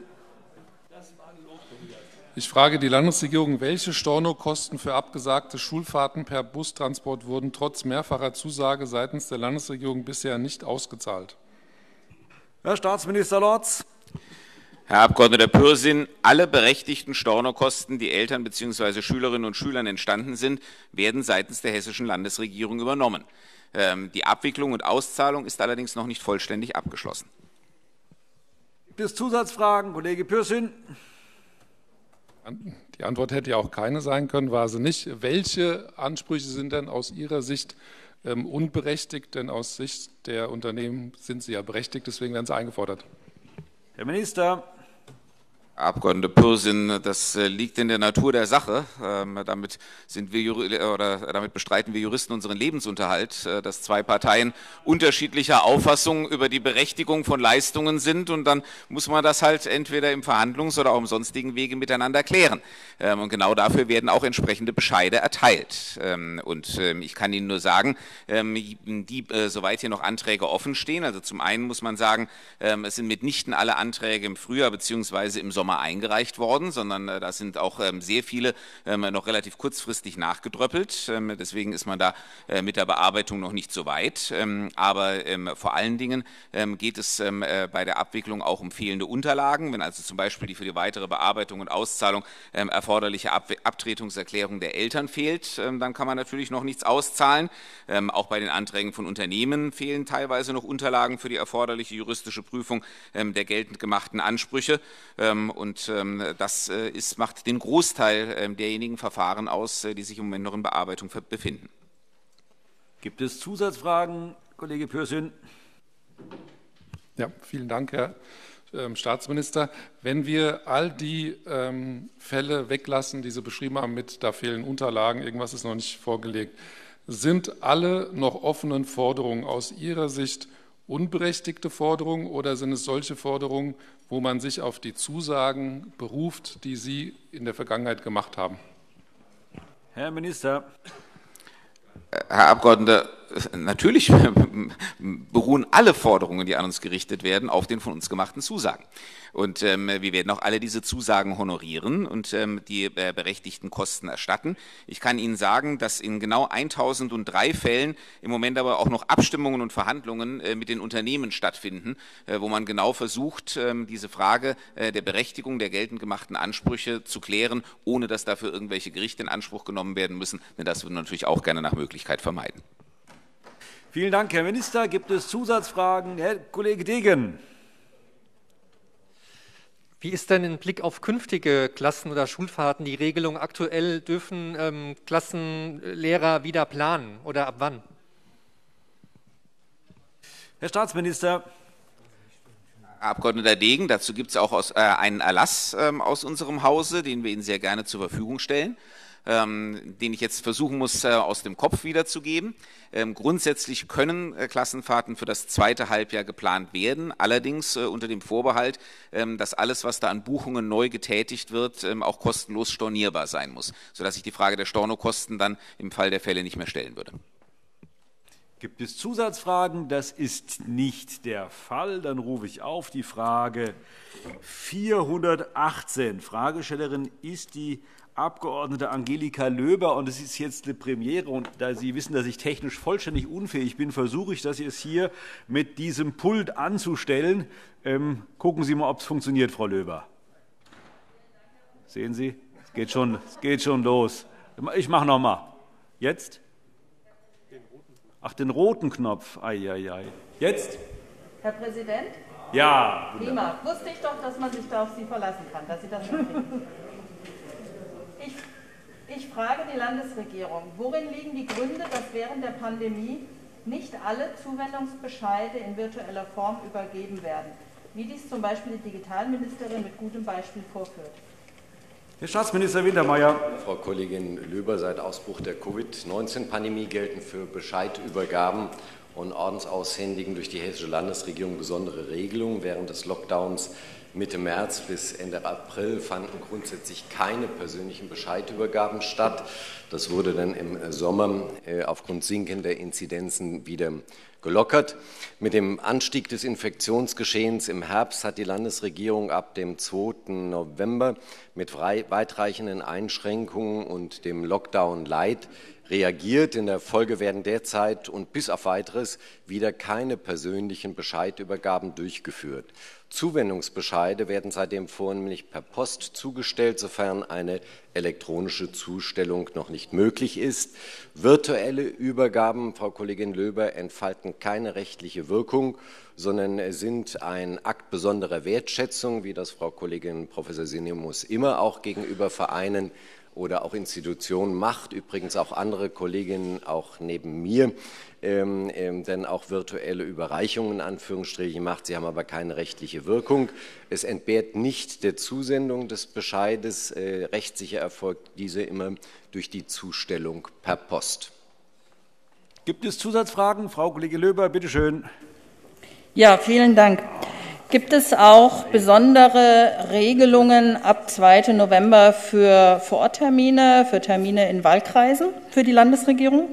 Ich frage die Landesregierung, welche Stornokosten für abgesagte Schulfahrten per Bustransport wurden trotz mehrfacher Zusage seitens der Landesregierung bisher nicht ausgezahlt? Herr Staatsminister Lorz. Herr Abg. Pürsün, alle berechtigten Stornokosten, die Eltern bzw. Schülerinnen und Schülern entstanden sind, werden seitens der hessischen Landesregierung übernommen. Die Abwicklung und Auszahlung ist allerdings noch nicht vollständig abgeschlossen. Gibt es Zusatzfragen? Kollege Pürsün. Die Antwort hätte ja auch keine sein können, war sie nicht. Welche Ansprüche sind denn aus Ihrer Sicht ähm, unberechtigt? Denn aus Sicht der Unternehmen sind sie ja berechtigt, deswegen werden sie eingefordert. Herr Minister. Herr Abgeordneter Pürsün, das liegt in der Natur der Sache. Damit, sind wir, oder damit bestreiten wir Juristen unseren Lebensunterhalt, dass zwei Parteien unterschiedlicher Auffassung über die Berechtigung von Leistungen sind. Und dann muss man das halt entweder im Verhandlungs- oder auch im sonstigen Wege miteinander klären. Und genau dafür werden auch entsprechende Bescheide erteilt. Und ich kann Ihnen nur sagen, die, soweit hier noch Anträge offen stehen, also zum einen muss man sagen, es sind mitnichten alle Anträge im Frühjahr bzw. im Sommer eingereicht worden, sondern äh, da sind auch ähm, sehr viele ähm, noch relativ kurzfristig nachgedröppelt. Ähm, deswegen ist man da äh, mit der Bearbeitung noch nicht so weit. Ähm, aber ähm, vor allen Dingen ähm, geht es ähm, äh, bei der Abwicklung auch um fehlende Unterlagen. Wenn also zum Beispiel die für die weitere Bearbeitung und Auszahlung ähm, erforderliche Ab Abtretungserklärung der Eltern fehlt, ähm, dann kann man natürlich noch nichts auszahlen. Ähm, auch bei den Anträgen von Unternehmen fehlen teilweise noch Unterlagen für die erforderliche juristische Prüfung ähm, der geltend gemachten Ansprüche. Ähm, Und ähm, das äh, ist, macht den Großteil äh, derjenigen Verfahren aus, äh, die sich im Moment noch in Bearbeitung befinden. Gibt es Zusatzfragen, Kollege Pürsün? Ja, vielen Dank, Herr ähm, Staatsminister. Wenn wir all die ähm, Fälle weglassen, die Sie beschrieben haben, mit da fehlen Unterlagen, irgendwas ist noch nicht vorgelegt, sind alle noch offenen Forderungen aus Ihrer Sicht unberechtigte Forderungen oder sind es solche Forderungen, wo man sich auf die Zusagen beruft, die Sie in der Vergangenheit gemacht haben? Herr Minister. Herr Abgeordneter, natürlich beruhen alle Forderungen, die an uns gerichtet werden, auf den von uns gemachten Zusagen. Und ähm, wir werden auch alle diese Zusagen honorieren und ähm, die äh, berechtigten Kosten erstatten. Ich kann Ihnen sagen, dass in genau tausenddrei Fällen im Moment aber auch noch Abstimmungen und Verhandlungen äh, mit den Unternehmen stattfinden, äh, wo man genau versucht, äh, diese Frage äh, der Berechtigung der geltend gemachten Ansprüche zu klären, ohne dass dafür irgendwelche Gerichte in Anspruch genommen werden müssen. Denn das würden wir natürlich auch gerne nach Möglichkeit vermeiden. Vielen Dank, Herr Minister. Gibt es Zusatzfragen? Herr Kollege Degen. Wie ist denn im Blick auf künftige Klassen- oder Schulfahrten die Regelung? Aktuell dürfen ähm, Klassenlehrer wieder planen oder ab wann? Herr Staatsminister. Herr Abgeordneter Degen, dazu gibt es auch aus, äh, einen Erlass ähm, aus unserem Hause, den wir Ihnen sehr gerne zur Verfügung stellen. Ähm, den ich jetzt versuchen muss, äh, aus dem Kopf wiederzugeben. Ähm, grundsätzlich können äh, Klassenfahrten für das zweite Halbjahr geplant werden, allerdings äh, unter dem Vorbehalt, ähm, dass alles, was da an Buchungen neu getätigt wird, ähm, auch kostenlos stornierbar sein muss, sodass ich die Frage der Stornokosten dann im Fall der Fälle nicht mehr stellen würde. Gibt es Zusatzfragen? Das ist nicht der Fall. Dann rufe ich auf die Frage vierhundertachtzehn. Fragestellerin ist die Abgeordnete Angelika Löber, und es ist jetzt eine Premiere, und da Sie wissen, dass ich technisch vollständig unfähig bin, versuche ich, das jetzt hier mit diesem Pult anzustellen. Ähm, gucken Sie mal, ob es funktioniert, Frau Löber. Sehen Sie, es geht schon, es geht schon los. Ich mache noch mal. Jetzt? Ach, den roten Knopf. Ei, ei, ei. Jetzt? Herr Präsident? Ja. Prima. Wusste ich doch, dass man sich da auf Sie verlassen kann, dass Sie das hinkriegen. Ich, ich frage die Landesregierung, worin liegen die Gründe, dass während der Pandemie nicht alle Zuwendungsbescheide in virtueller Form übergeben werden, wie dies zum Beispiel die Digitalministerin mit gutem Beispiel vorführt? Herr Staatsminister Wintermeyer. Frau Kollegin Löber, seit Ausbruch der Covid neunzehn Pandemie gelten für Bescheidübergaben und Ordensaushändigen durch die Hessische Landesregierung besondere Regelungen. Während des Lockdowns Mitte März bis Ende April fanden grundsätzlich keine persönlichen Bescheidübergaben statt. Das wurde dann im Sommer aufgrund sinkender Inzidenzen wieder gelockert. Mit dem Anstieg des Infektionsgeschehens im Herbst hat die Landesregierung ab dem zweiten November mit weitreichenden Einschränkungen und dem Lockdown Light reagiert. In der Folge werden derzeit und bis auf Weiteres wieder keine persönlichen Bescheidübergaben durchgeführt. Zuwendungsbescheide werden seitdem vornehmlich per Post zugestellt, sofern eine elektronische Zustellung noch nicht möglich ist. Virtuelle Übergaben, Frau Kollegin Löber, entfalten haben keine rechtliche Wirkung, sondern sind ein Akt besonderer Wertschätzung, wie das Frau Kollegin Professor Sinemus immer auch gegenüber Vereinen oder auch Institutionen macht, übrigens auch andere Kolleginnen auch neben mir, ähm, ähm, denn auch virtuelle Überreichungen in Anführungsstrichen macht. Sie haben aber keine rechtliche Wirkung. Es entbehrt nicht der Zusendung des Bescheides. Äh, rechtssicher erfolgt diese immer durch die Zustellung per Post. Gibt es Zusatzfragen? Frau Kollegin Löber, bitte schön. Ja, vielen Dank. Gibt es auch besondere Regelungen ab zweiten November für Vororttermine, für Termine in Wahlkreisen für die Landesregierung?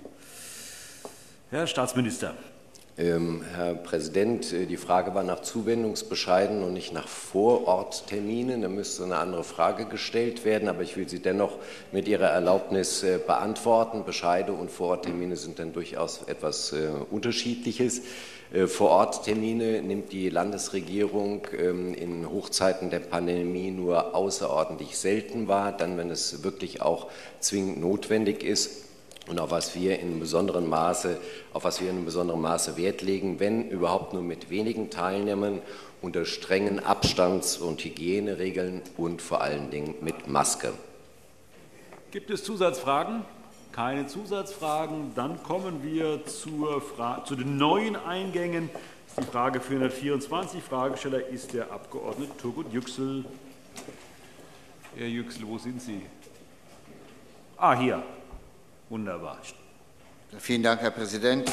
Herr Staatsminister. Ähm, Herr Präsident, die Frage war nach Zuwendungsbescheiden und nicht nach Vorortterminen. Da müsste eine andere Frage gestellt werden, aber ich will sie dennoch mit Ihrer Erlaubnis äh, beantworten. Bescheide und Vororttermine sind dann durchaus etwas äh, Unterschiedliches. Vororttermine nimmt die Landesregierung in Hochzeiten der Pandemie nur außerordentlich selten wahr, dann, wenn es wirklich auch zwingend notwendig ist und auf was wir in besonderem Maße, auf was wir in besonderem Maße Wert legen, wenn überhaupt nur mit wenigen Teilnehmern unter strengen Abstands- und Hygieneregeln und vor allen Dingen mit Maske. Gibt es Zusatzfragen? Keine Zusatzfragen. Dann kommen wir zur Fra- zu den neuen Eingängen. Das ist die Frage vierhundertvierundzwanzig. Fragesteller ist der Abgeordnete Turgut Yüksel. Herr Yüksel, wo sind Sie? Ah, hier. Wunderbar. Vielen Dank, Herr Präsident.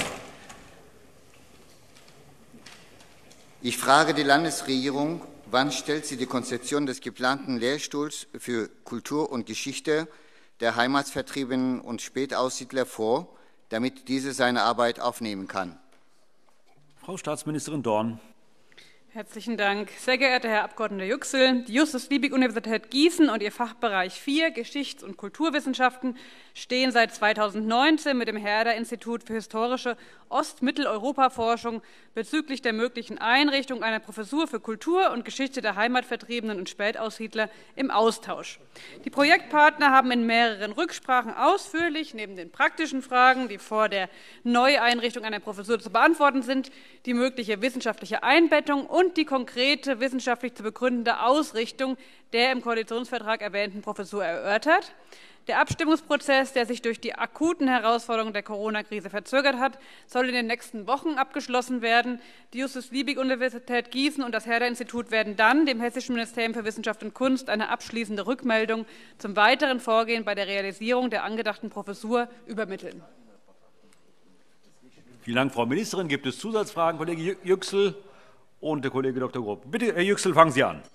Ich frage die Landesregierung, wann stellt sie die Konzeption des geplanten Lehrstuhls für Kultur und Geschichte der Heimatvertriebenen und Spätaussiedler vor, damit diese seine Arbeit aufnehmen kann? Frau Staatsministerin Dorn. Herzlichen Dank. Sehr geehrter Herr Abgeordneter Yüksel, die Justus-Liebig-Universität Gießen und ihr Fachbereich vier Geschichts- und Kulturwissenschaften stehen seit zweitausendneunzehn mit dem Herder-Institut für historische Ost-Mitteleuropa-Forschung bezüglich der möglichen Einrichtung einer Professur für Kultur und Geschichte der Heimatvertriebenen und Spätaussiedler im Austausch. Die Projektpartner haben in mehreren Rücksprachen ausführlich, neben den praktischen Fragen, die vor der Neueinrichtung einer Professur zu beantworten sind, die mögliche wissenschaftliche Einbettung und die konkrete wissenschaftlich zu begründende Ausrichtung der im Koalitionsvertrag erwähnten Professur erörtert. Der Abstimmungsprozess, der sich durch die akuten Herausforderungen der Corona-Krise verzögert hat, soll in den nächsten Wochen abgeschlossen werden. Die Justus-Liebig-Universität Gießen und das Herder-Institut werden dann dem Hessischen Ministerium für Wissenschaft und Kunst eine abschließende Rückmeldung zum weiteren Vorgehen bei der Realisierung der angedachten Professur übermitteln. Vielen Dank, Frau Ministerin. Gibt es Zusatzfragen? Kollege Yüksel und der Kollege Doktor Grob. Bitte, Herr Yüksel, fangen Sie an.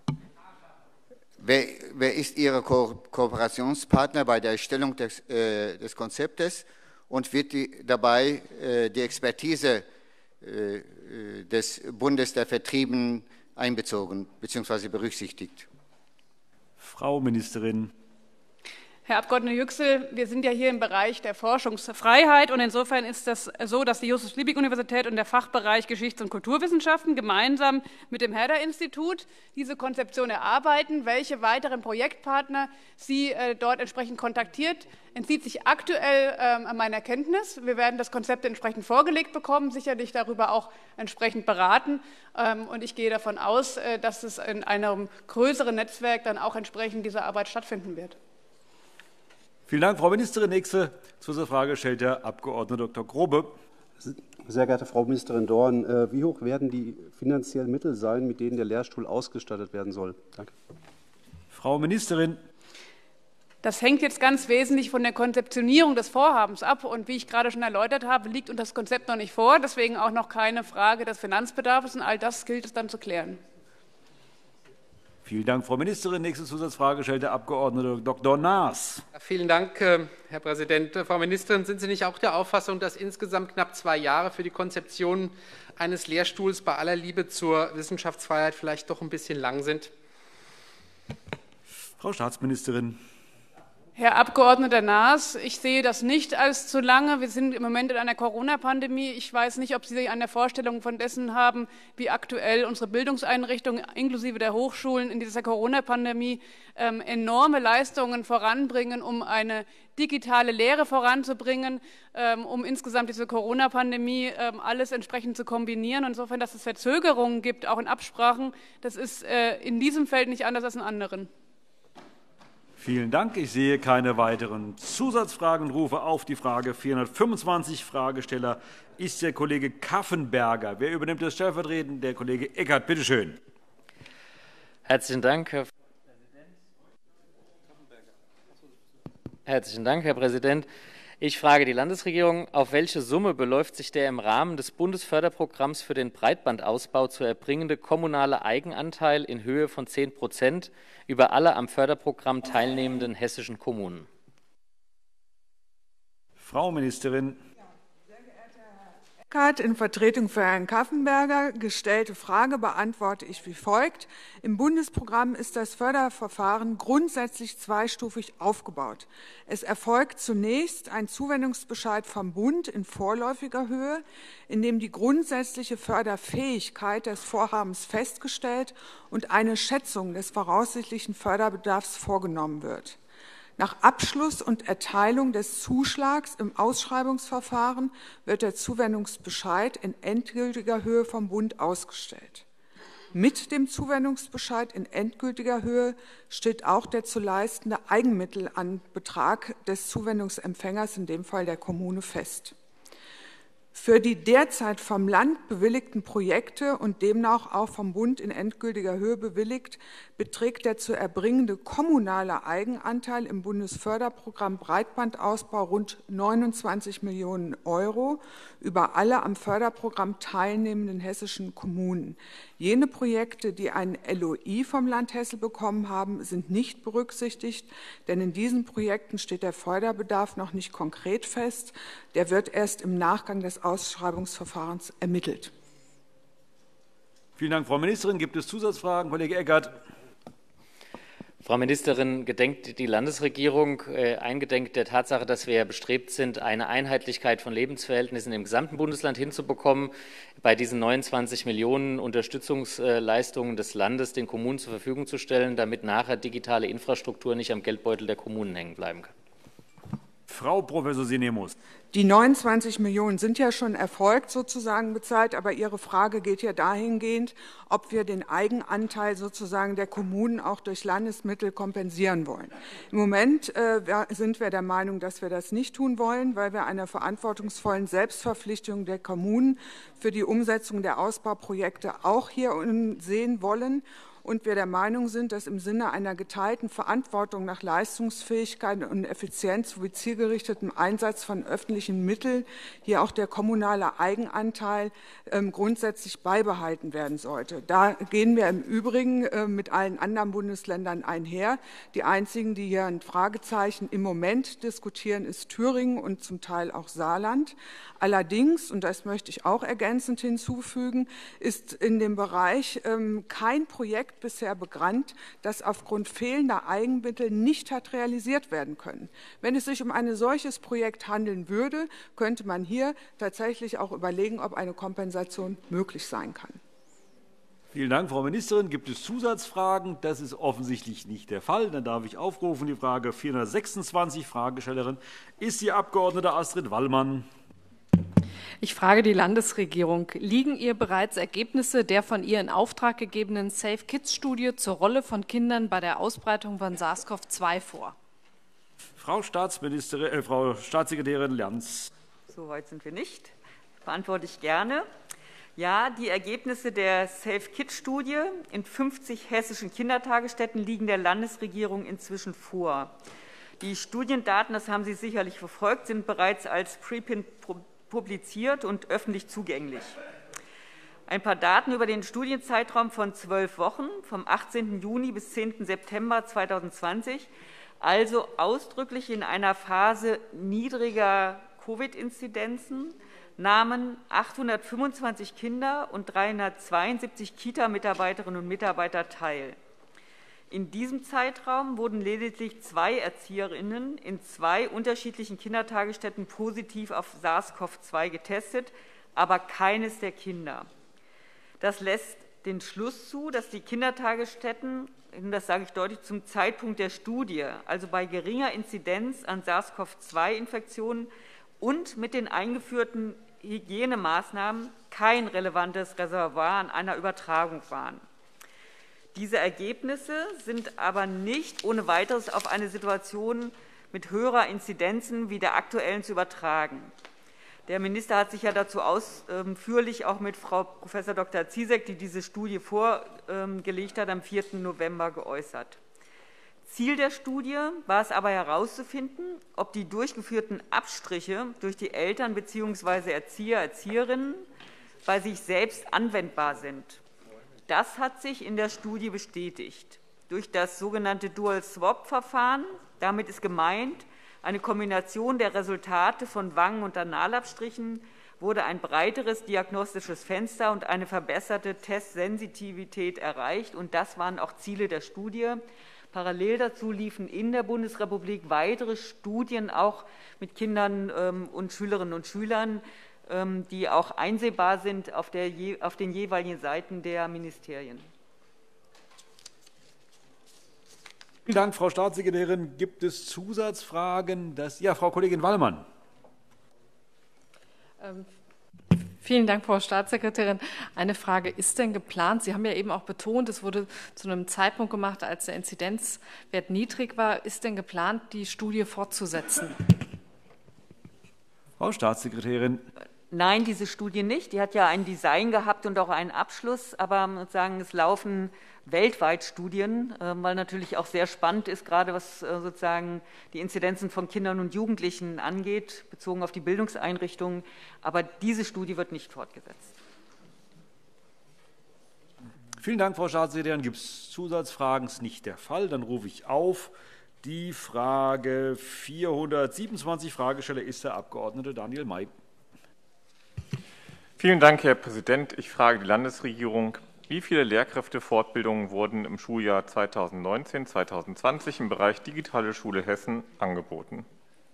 Wer, wer ist Ihr Ko Kooperationspartner bei der Erstellung des, äh, des Konzeptes und wird die, dabei äh, die Expertise äh, des Bundes der Vertriebenen einbezogen bzw. berücksichtigt? Frau Ministerin. Herr Abgeordneter Yüksel, wir sind ja hier im Bereich der Forschungsfreiheit und insofern ist das so, dass die Justus-Liebig-Universität und der Fachbereich Geschichts- und Kulturwissenschaften gemeinsam mit dem Herder-Institut diese Konzeption erarbeiten. Welche weiteren Projektpartner Sie äh, dort entsprechend kontaktiert, entzieht sich aktuell ähm, an meiner Kenntnis. Wir werden das Konzept entsprechend vorgelegt bekommen, sicherlich darüber auch entsprechend beraten. Ähm, und ich gehe davon aus, äh, dass es in einem größeren Netzwerk dann auch entsprechend diese Arbeit stattfinden wird. Vielen Dank, Frau Ministerin. Nächste Zusatzfrage stellt der Abgeordnete Doktor Grobe. Sehr geehrte Frau Ministerin Dorn, wie hoch werden die finanziellen Mittel sein, mit denen der Lehrstuhl ausgestattet werden soll? Danke. Frau Ministerin. Das hängt jetzt ganz wesentlich von der Konzeptionierung des Vorhabens ab. Und wie ich gerade schon erläutert habe, liegt uns das Konzept noch nicht vor. Deswegen auch noch keine Frage des Finanzbedarfs. Und all das gilt es dann zu klären. Vielen Dank, Frau Ministerin. Nächste Zusatzfrage stellt der Abgeordnete Doktor Naas. Vielen Dank, Herr Präsident. Frau Ministerin, sind Sie nicht auch der Auffassung, dass insgesamt knapp zwei Jahre für die Konzeption eines Lehrstuhls bei aller Liebe zur Wissenschaftsfreiheit vielleicht doch ein bisschen lang sind? Frau Staatsministerin. Herr Abgeordneter Naas, ich sehe das nicht als zu lange. Wir sind im Moment in einer Corona-Pandemie. Ich weiß nicht, ob Sie eine Vorstellung von dessen haben, wie aktuell unsere Bildungseinrichtungen inklusive der Hochschulen in dieser Corona-Pandemie ähm, enorme Leistungen voranbringen, um eine digitale Lehre voranzubringen, ähm, um insgesamt diese Corona-Pandemie ähm, alles entsprechend zu kombinieren. Insofern, dass es Verzögerungen gibt, auch in Absprachen, das ist äh, in diesem Feld nicht anders als in anderen. Vielen Dank. Ich sehe keine weiteren Zusatzfragen und rufe auf die Frage vierhundertfünfundzwanzig. Fragesteller ist der Kollege Kaffenberger. Wer übernimmt das stellvertretend? Der Kollege Eckert. Bitte schön. Herzlichen Dank, Herr Herzlichen Dank, Herr Präsident. Ich frage die Landesregierung, auf welche Summe beläuft sich der im Rahmen des Bundesförderprogramms für den Breitbandausbau zu erbringende kommunale Eigenanteil in Höhe von zehn Prozent über alle am Förderprogramm teilnehmenden hessischen Kommunen? Frau Ministerin. In Vertretung für Herrn Kaffenberger gestellte Frage beantworte ich wie folgt. Im Bundesprogramm ist das Förderverfahren grundsätzlich zweistufig aufgebaut. Es erfolgt zunächst ein Zuwendungsbescheid vom Bund in vorläufiger Höhe, in dem die grundsätzliche Förderfähigkeit des Vorhabens festgestellt und eine Schätzung des voraussichtlichen Förderbedarfs vorgenommen wird. Nach Abschluss und Erteilung des Zuschlags im Ausschreibungsverfahren wird der Zuwendungsbescheid in endgültiger Höhe vom Bund ausgestellt. Mit dem Zuwendungsbescheid in endgültiger Höhe steht auch der zu leistende Eigenmittelanbetrag des Zuwendungsempfängers, in dem Fall der Kommune, fest. Für die derzeit vom Land bewilligten Projekte und demnach auch vom Bund in endgültiger Höhe bewilligt, beträgt der zu erbringende kommunale Eigenanteil im Bundesförderprogramm Breitbandausbau rund neunundzwanzig Millionen Euro über alle am Förderprogramm teilnehmenden hessischen Kommunen. Jene Projekte, die ein L O I vom Land Hesse bekommen haben, sind nicht berücksichtigt, denn in diesen Projekten steht der Förderbedarf noch nicht konkret fest. Der wird erst im Nachgang des Ausschreibungsverfahrens ermittelt. Vielen Dank, Frau Ministerin. Gibt es Zusatzfragen? Kollege Eckert. Frau Ministerin, gedenkt die Landesregierung äh, eingedenk der Tatsache, dass wir bestrebt sind, eine Einheitlichkeit von Lebensverhältnissen im gesamten Bundesland hinzubekommen, bei diesen neunundzwanzig Millionen Unterstützungsleistungen des Landes den Kommunen zur Verfügung zu stellen, damit nachher digitale Infrastruktur nicht am Geldbeutel der Kommunen hängen bleiben kann? Frau Professor Sinemus. Die neunundzwanzig Millionen sind ja schon erfolgt sozusagen bezahlt, aber Ihre Frage geht ja dahingehend, ob wir den Eigenanteil sozusagen der Kommunen auch durch Landesmittel kompensieren wollen. Im Moment äh, sind wir der Meinung, dass wir das nicht tun wollen, weil wir einer verantwortungsvollen Selbstverpflichtung der Kommunen für die Umsetzung der Ausbauprojekte auch hier sehen wollen. Und wir der Meinung sind, dass im Sinne einer geteilten Verantwortung nach Leistungsfähigkeit und Effizienz sowie zielgerichtetem Einsatz von öffentlichen Mitteln hier auch der kommunale Eigenanteil ähm, grundsätzlich beibehalten werden sollte. Da gehen wir im Übrigen äh, mit allen anderen Bundesländern einher. Die einzigen, die hier ein Fragezeichen im Moment diskutieren, ist Thüringen und zum Teil auch Saarland. Allerdings, und das möchte ich auch ergänzend hinzufügen, ist in dem Bereich ähm, kein Projekt bisher bekannt, das aufgrund fehlender Eigenmittel nicht hat realisiert werden können. Wenn es sich um ein solches Projekt handeln würde, könnte man hier tatsächlich auch überlegen, ob eine Kompensation möglich sein kann. Vielen Dank, Frau Ministerin. Gibt es Zusatzfragen? Das ist offensichtlich nicht der Fall. Dann darf ich aufrufen die Frage vierhundertsechsundzwanzig. Fragestellerin ist die Abgeordnete Astrid Wallmann. Ich frage die Landesregierung, liegen ihr bereits Ergebnisse der von ihr in Auftrag gegebenen Safe Kids-Studie zur Rolle von Kindern bei der Ausbreitung von SARS CoV zwei vor? Frau Staatsministerin, äh, Frau Staatssekretärin Lantz. So weit sind wir nicht. Beantworte ich gerne. Ja, die Ergebnisse der Safe Kids-Studie in fünfzig hessischen Kindertagesstätten liegen der Landesregierung inzwischen vor. Die Studiendaten, das haben Sie sicherlich verfolgt, sind bereits als Preprint publiziert und öffentlich zugänglich. Ein paar Daten über den Studienzeitraum von zwölf Wochen, vom achtzehnten Juni bis zehnten September zweitausendzwanzig, also ausdrücklich in einer Phase niedriger Covid-Inzidenzen, nahmen achthundertfünfundzwanzig Kinder und dreihundertzweiundsiebzig Kita-Mitarbeiterinnen und Mitarbeiter teil. In diesem Zeitraum wurden lediglich zwei Erzieherinnen in zwei unterschiedlichen Kindertagesstätten positiv auf SARS-C o V zwei getestet, aber keines der Kinder. Das lässt den Schluss zu, dass die Kindertagesstätten, das sage ich deutlich, zum Zeitpunkt der Studie, also bei geringer Inzidenz an SARS-C o V zwei Infektionen und mit den eingeführten Hygienemaßnahmen kein relevantes Reservoir an einer Übertragung waren. Diese Ergebnisse sind aber nicht ohne weiteres auf eine Situation mit höherer Inzidenzen wie der aktuellen zu übertragen. Der Minister hat sich ja dazu ausführlich auch mit Frau Professor Doktor Ziesek, die diese Studie vorgelegt hat, am vierten November geäußert. Ziel der Studie war es aber herauszufinden, ob die durchgeführten Abstriche durch die Eltern bzw. Erzieher, Erzieherinnen bei sich selbst anwendbar sind. Das hat sich in der Studie bestätigt. Durch das sogenannte Dual-Swab-Verfahren, damit ist gemeint, eine Kombination der Resultate von Wangen- und Analabstrichen, wurde ein breiteres diagnostisches Fenster und eine verbesserte Testsensitivität erreicht. Und das waren auch Ziele der Studie. Parallel dazu liefen in der Bundesrepublik weitere Studien auch mit Kindern und Schülerinnen und Schülern, die auch einsehbar sind auf, der, auf den jeweiligen Seiten der Ministerien. Vielen Dank, Frau Staatssekretärin. Gibt es Zusatzfragen? Das, ja, Frau Kollegin Wallmann. Ähm, vielen Dank, Frau Staatssekretärin. Eine Frage, ist denn geplant, Sie haben ja eben auch betont, es wurde zu einem Zeitpunkt gemacht, als der Inzidenzwert niedrig war, ist denn geplant, die Studie fortzusetzen? Frau Staatssekretärin. Nein, diese Studie nicht. Die hat ja ein Design gehabt und auch einen Abschluss. Aber man muss sagen, es laufen weltweit Studien, weil natürlich auch sehr spannend ist, gerade was sozusagen die Inzidenzen von Kindern und Jugendlichen angeht, bezogen auf die Bildungseinrichtungen. Aber diese Studie wird nicht fortgesetzt. Vielen Dank, Frau Staatssekretärin. Gibt es Zusatzfragen? Das ist nicht der Fall. Dann rufe ich auf die Frage vierhundertsiebenundzwanzig. Fragesteller ist der Abgeordnete Daniel May. Vielen Dank, Herr Präsident. Ich frage die Landesregierung, wie viele Lehrkräftefortbildungen wurden im Schuljahr zweitausendneunzehn zweitausendzwanzig im Bereich Digitale Schule Hessen angeboten?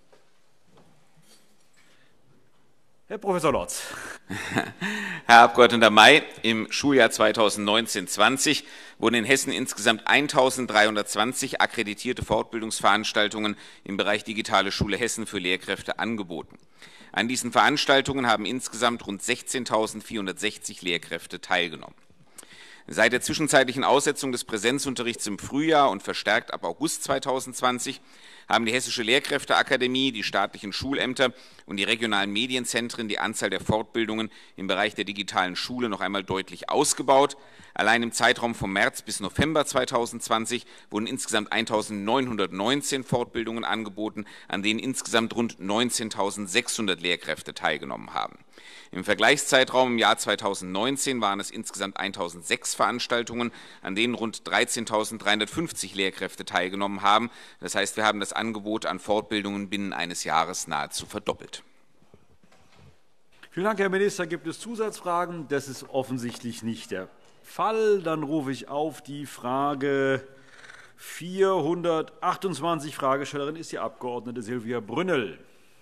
Herr Professor Lorz. Herr Abgeordneter May, im Schuljahr zweitausendneunzehn zwanzig wurden in Hessen insgesamt eintausenddreihundertzwanzig akkreditierte Fortbildungsveranstaltungen im Bereich Digitale Schule Hessen für Lehrkräfte angeboten. An diesen Veranstaltungen haben insgesamt rund sechzehntausendvierhundertsechzig Lehrkräfte teilgenommen. Seit der zwischenzeitlichen Aussetzung des Präsenzunterrichts im Frühjahr und verstärkt ab August zweitausendzwanzig haben die Hessische Lehrkräfteakademie, die staatlichen Schulämter und die regionalen Medienzentren die Anzahl der Fortbildungen im Bereich der digitalen Schule noch einmal deutlich ausgebaut. Allein im Zeitraum vom März bis November zweitausendzwanzig wurden insgesamt eintausendneunhundertneunzehn Fortbildungen angeboten, an denen insgesamt rund neunzehntausendsechshundert Lehrkräfte teilgenommen haben. Im Vergleichszeitraum im Jahr zweitausendneunzehn waren es insgesamt eintausendsechs Veranstaltungen, an denen rund dreizehntausenddreihundertfünfzig Lehrkräfte teilgenommen haben. Das heißt, wir haben das Angebot an Fortbildungen binnen eines Jahres nahezu verdoppelt. Vielen Dank, Herr Minister. Gibt es Zusatzfragen? Das ist offensichtlich nicht der Fall. Dann rufe ich auf die Frage vierhundertachtundzwanzig. Fragestellerin ist die Abgeordnete Silvia Brünnel.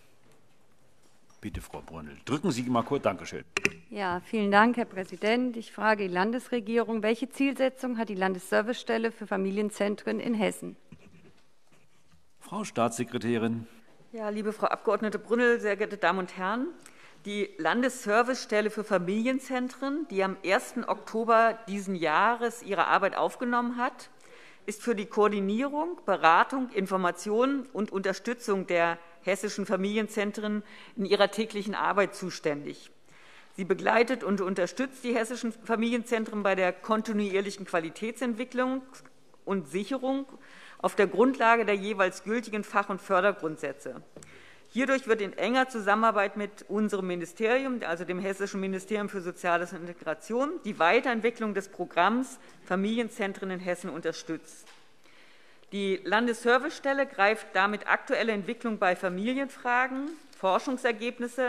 Bitte, Frau Brünnel, drücken Sie mal kurz. Dankeschön. Ja, vielen Dank, Herr Präsident. Ich frage die Landesregierung, welche Zielsetzung hat die Landesservicestelle für Familienzentren in Hessen? Frau Staatssekretärin. Ja, liebe Frau Abgeordnete Brünnel, sehr geehrte Damen und Herren, die Landesservicestelle für Familienzentren, die am ersten Oktober diesen Jahres ihre Arbeit aufgenommen hat, ist für die Koordinierung, Beratung, Information und Unterstützung der hessischen Familienzentren in ihrer täglichen Arbeit zuständig. Sie begleitet und unterstützt die hessischen Familienzentren bei der kontinuierlichen Qualitätsentwicklung und Sicherung auf der Grundlage der jeweils gültigen Fach- und Fördergrundsätze. Hierdurch wird in enger Zusammenarbeit mit unserem Ministerium, also dem Hessischen Ministerium für Soziales und Integration, die Weiterentwicklung des Programms Familienzentren in Hessen unterstützt. Die Landesservicestelle greift damit aktuelle Entwicklung bei Familienfragen, Forschungsergebnisse,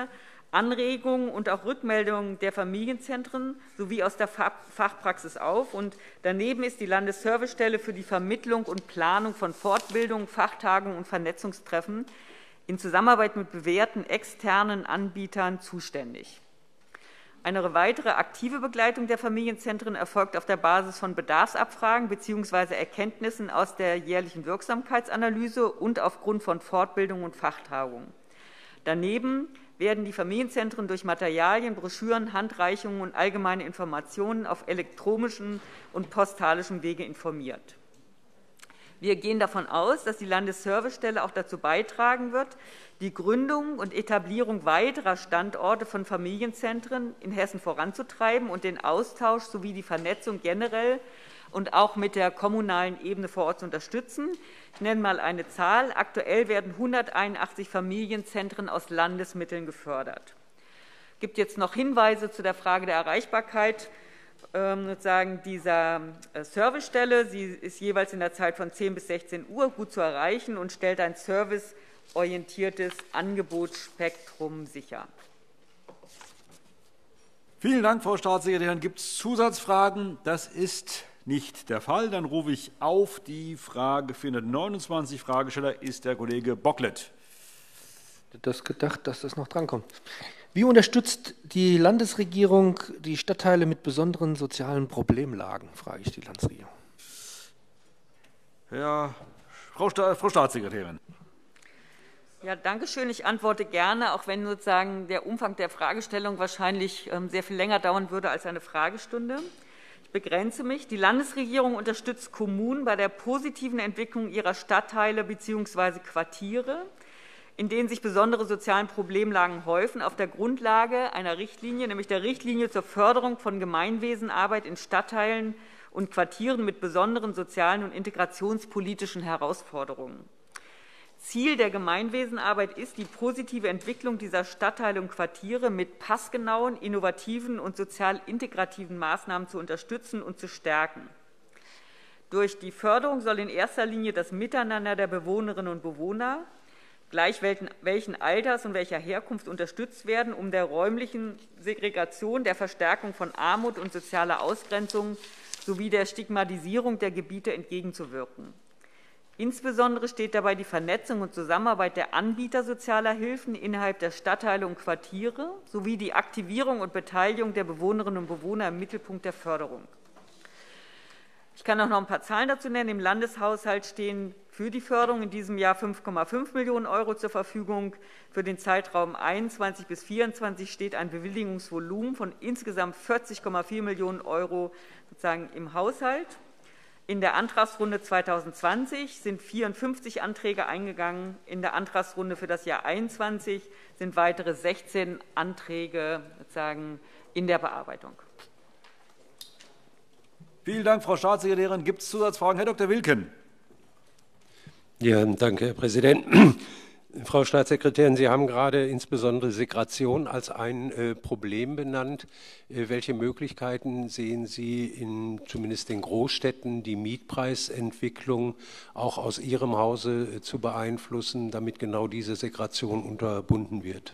Anregungen und auch Rückmeldungen der Familienzentren sowie aus der Fachpraxis auf. Und daneben ist die Landesservicestelle für die Vermittlung und Planung von Fortbildungen, Fachtagungen und Vernetzungstreffen in Zusammenarbeit mit bewährten externen Anbietern zuständig. Eine weitere aktive Begleitung der Familienzentren erfolgt auf der Basis von Bedarfsabfragen bzw. Erkenntnissen aus der jährlichen Wirksamkeitsanalyse und aufgrund von Fortbildungen und Fachtagungen. Daneben werden die Familienzentren durch Materialien, Broschüren, Handreichungen und allgemeine Informationen auf elektronischen und postalischem Wege informiert. Wir gehen davon aus, dass die Landesservicestelle auch dazu beitragen wird, die Gründung und Etablierung weiterer Standorte von Familienzentren in Hessen voranzutreiben und den Austausch sowie die Vernetzung generell und auch mit der kommunalen Ebene vor Ort zu unterstützen. Ich nenne mal eine Zahl. Aktuell werden hunderteinundachtzig Familienzentren aus Landesmitteln gefördert. Es gibt jetzt noch Hinweise zu der Frage der Erreichbarkeit ähm, sozusagen dieser äh, Servicestelle. Sie ist jeweils in der Zeit von zehn bis sechzehn Uhr gut zu erreichen und stellt ein serviceorientiertes Angebotsspektrum sicher. Vielen Dank, Frau Staatssekretärin. Gibt es Zusatzfragen? Das ist nicht der Fall. Dann rufe ich auf. Die Frage vierhundertneunundzwanzig. Fragesteller ist der Kollege Bocklet. Ich hätte das gedacht, dass das noch drankommt. Wie unterstützt die Landesregierung die Stadtteile mit besonderen sozialen Problemlagen, frage ich die Landesregierung. Ja, Frau, Sta Frau Staatssekretärin. Ja, danke schön. Ich antworte gerne, auch wenn sozusagen der Umfang der Fragestellung wahrscheinlich ähm, sehr viel länger dauern würde als eine Fragestunde. Ich begrenze mich. Die Landesregierung unterstützt Kommunen bei der positiven Entwicklung ihrer Stadtteile bzw. Quartiere, in denen sich besondere soziale Problemlagen häufen, auf der Grundlage einer Richtlinie, nämlich der Richtlinie zur Förderung von Gemeinwesenarbeit in Stadtteilen und Quartieren mit besonderen sozialen und integrationspolitischen Herausforderungen. Ziel der Gemeinwesenarbeit ist, die positive Entwicklung dieser Stadtteile und Quartiere mit passgenauen, innovativen und sozial integrativen Maßnahmen zu unterstützen und zu stärken. Durch die Förderung soll in erster Linie das Miteinander der Bewohnerinnen und Bewohner, gleich welchen Alters und welcher Herkunft, unterstützt werden, um der räumlichen Segregation, der Verstärkung von Armut und sozialer Ausgrenzung sowie der Stigmatisierung der Gebiete entgegenzuwirken. Insbesondere steht dabei die Vernetzung und Zusammenarbeit der Anbieter sozialer Hilfen innerhalb der Stadtteile und Quartiere sowie die Aktivierung und Beteiligung der Bewohnerinnen und Bewohner im Mittelpunkt der Förderung. Ich kann auch noch ein paar Zahlen dazu nennen. Im Landeshaushalt stehen für die Förderung in diesem Jahr fünf Komma fünf Millionen Euro zur Verfügung. Für den Zeitraum einundzwanzig bis vierundzwanzig steht ein Bewilligungsvolumen von insgesamt vierzig Komma vier Millionen Euro sozusagen im Haushalt. In der Antragsrunde zweitausendzwanzig sind vierundfünfzig Anträge eingegangen. In der Antragsrunde für das Jahr einundzwanzig sind weitere sechzehn Anträge sozusagen in der Bearbeitung. Vielen Dank, Frau Staatssekretärin. Gibt es Zusatzfragen? Herr Doktor Wilken. Ja, danke, Herr Präsident. Frau Staatssekretärin, Sie haben gerade insbesondere Segregation als ein äh, Problem benannt. Äh, welche Möglichkeiten sehen Sie in zumindest den Großstädten, die Mietpreisentwicklung auch aus Ihrem Hause äh, zu beeinflussen, damit genau diese Segregation unterbunden wird?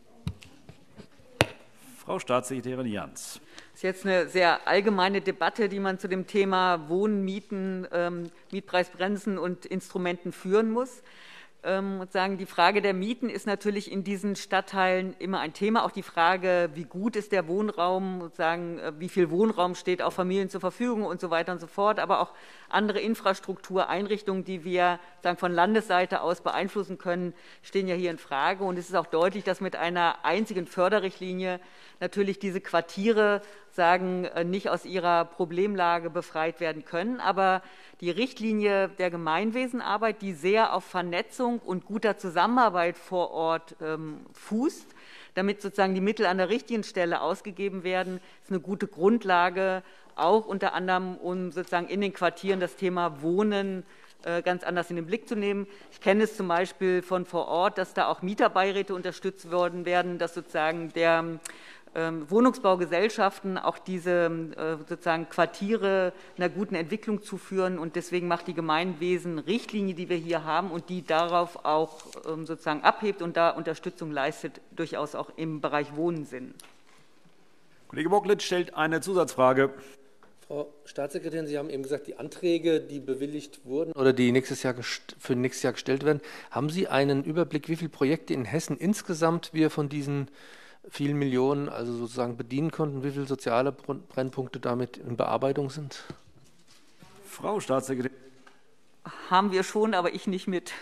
Frau Staatssekretärin Jans. Das ist jetzt eine sehr allgemeine Debatte, die man zu dem Thema Wohnen, Mieten, ähm, Mietpreisbremsen und Instrumenten führen muss. Und sagen, die Frage der Mieten ist natürlich in diesen Stadtteilen immer ein Thema. Auch die Frage, wie gut ist der Wohnraum, sozusagen, wie viel Wohnraum steht auch Familien zur Verfügung und so weiter und so fort. Aber auch andere Infrastruktureinrichtungen, die wir sagen, von Landesseite aus beeinflussen können, stehen ja hier in Frage. Und es ist auch deutlich, dass mit einer einzigen Förderrichtlinie natürlich diese Quartiere sagen, nicht aus ihrer Problemlage befreit werden können. Aber die Richtlinie der Gemeinwesenarbeit, die sehr auf Vernetzung und guter Zusammenarbeit vor Ort ähm, fußt, damit sozusagen die Mittel an der richtigen Stelle ausgegeben werden, ist eine gute Grundlage, auch unter anderem, um sozusagen in den Quartieren das Thema Wohnen äh, ganz anders in den Blick zu nehmen. Ich kenne es zum Beispiel von vor Ort, dass da auch Mieterbeiräte unterstützt worden werden, dass sozusagen der ähm, Wohnungsbaugesellschaften auch diese äh, sozusagen Quartiere einer guten Entwicklung zu führen. Und deswegen macht die Gemeinwesen-Richtlinie, die wir hier haben und die darauf auch ähm, sozusagen abhebt und da Unterstützung leistet, durchaus auch im Bereich Wohnen Sinn. Kollege Bocklet stellt eine Zusatzfrage. Frau Staatssekretärin, Sie haben eben gesagt, die Anträge, die bewilligt wurden oder die nächstes Jahr für nächstes Jahr gestellt werden, haben Sie einen Überblick, wie viele Projekte in Hessen insgesamt wir von diesen vielen Millionen also sozusagen bedienen konnten, wie viele soziale Brennpunkte damit in Bearbeitung sind? Frau Staatssekretärin. Haben wir schon, aber ich nicht mit.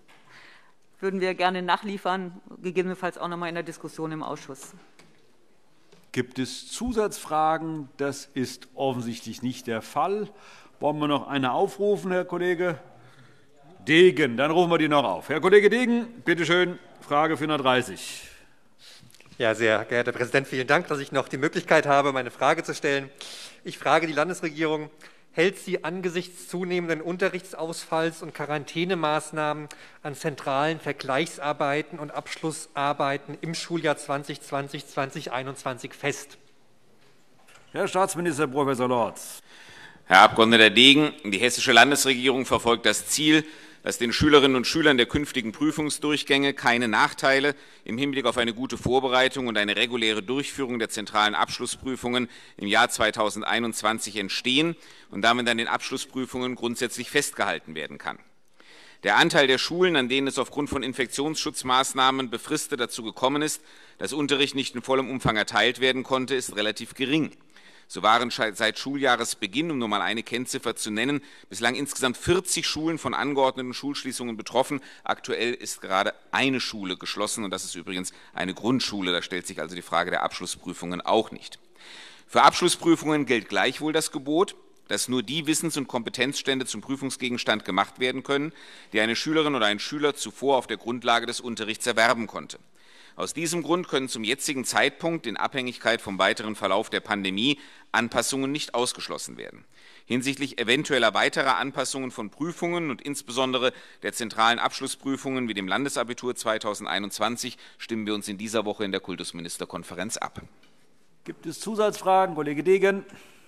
Würden wir gerne nachliefern, gegebenenfalls auch noch mal in der Diskussion im Ausschuss. Gibt es Zusatzfragen? Das ist offensichtlich nicht der Fall. Wollen wir noch eine aufrufen, Herr Kollege Degen? Dann rufen wir die noch auf. Herr Kollege Degen, bitte schön, Frage vierhundertdreißig. Ja, sehr geehrter Herr Präsident, vielen Dank, dass ich noch die Möglichkeit habe, meine Frage zu stellen. Ich frage die Landesregierung, hält sie angesichts zunehmenden Unterrichtsausfalls und Quarantänemaßnahmen an zentralen Vergleichsarbeiten und Abschlussarbeiten im Schuljahr zwanzig zwanzig bis zweitausendeinundzwanzig fest? Herr Staatsminister Professor Lorz. Herr Abgeordneter Degen, die hessische Landesregierung verfolgt das Ziel, dass den Schülerinnen und Schülern der künftigen Prüfungsdurchgänge keine Nachteile im Hinblick auf eine gute Vorbereitung und eine reguläre Durchführung der zentralen Abschlussprüfungen im Jahr zweitausendeinundzwanzig entstehen und damit an den Abschlussprüfungen grundsätzlich festgehalten werden kann. Der Anteil der Schulen, an denen es aufgrund von Infektionsschutzmaßnahmen befristet dazu gekommen ist, dass Unterricht nicht in vollem Umfang erteilt werden konnte, ist relativ gering. So waren seit Schuljahresbeginn, um nur mal eine Kennziffer zu nennen, bislang insgesamt vierzig Schulen von angeordneten Schulschließungen betroffen. Aktuell ist gerade eine Schule geschlossen, und das ist übrigens eine Grundschule. Da stellt sich also die Frage der Abschlussprüfungen auch nicht. Für Abschlussprüfungen gilt gleichwohl das Gebot, dass nur die Wissens- und Kompetenzstände zum Prüfungsgegenstand gemacht werden können, die eine Schülerin oder ein Schüler zuvor auf der Grundlage des Unterrichts erwerben konnte. Aus diesem Grund können zum jetzigen Zeitpunkt in Abhängigkeit vom weiteren Verlauf der Pandemie Anpassungen nicht ausgeschlossen werden. Hinsichtlich eventueller weiterer Anpassungen von Prüfungen und insbesondere der zentralen Abschlussprüfungen wie dem Landesabitur zweitausendeinundzwanzig stimmen wir uns in dieser Woche in der Kultusministerkonferenz ab. Gibt es Zusatzfragen? Kollege Degen.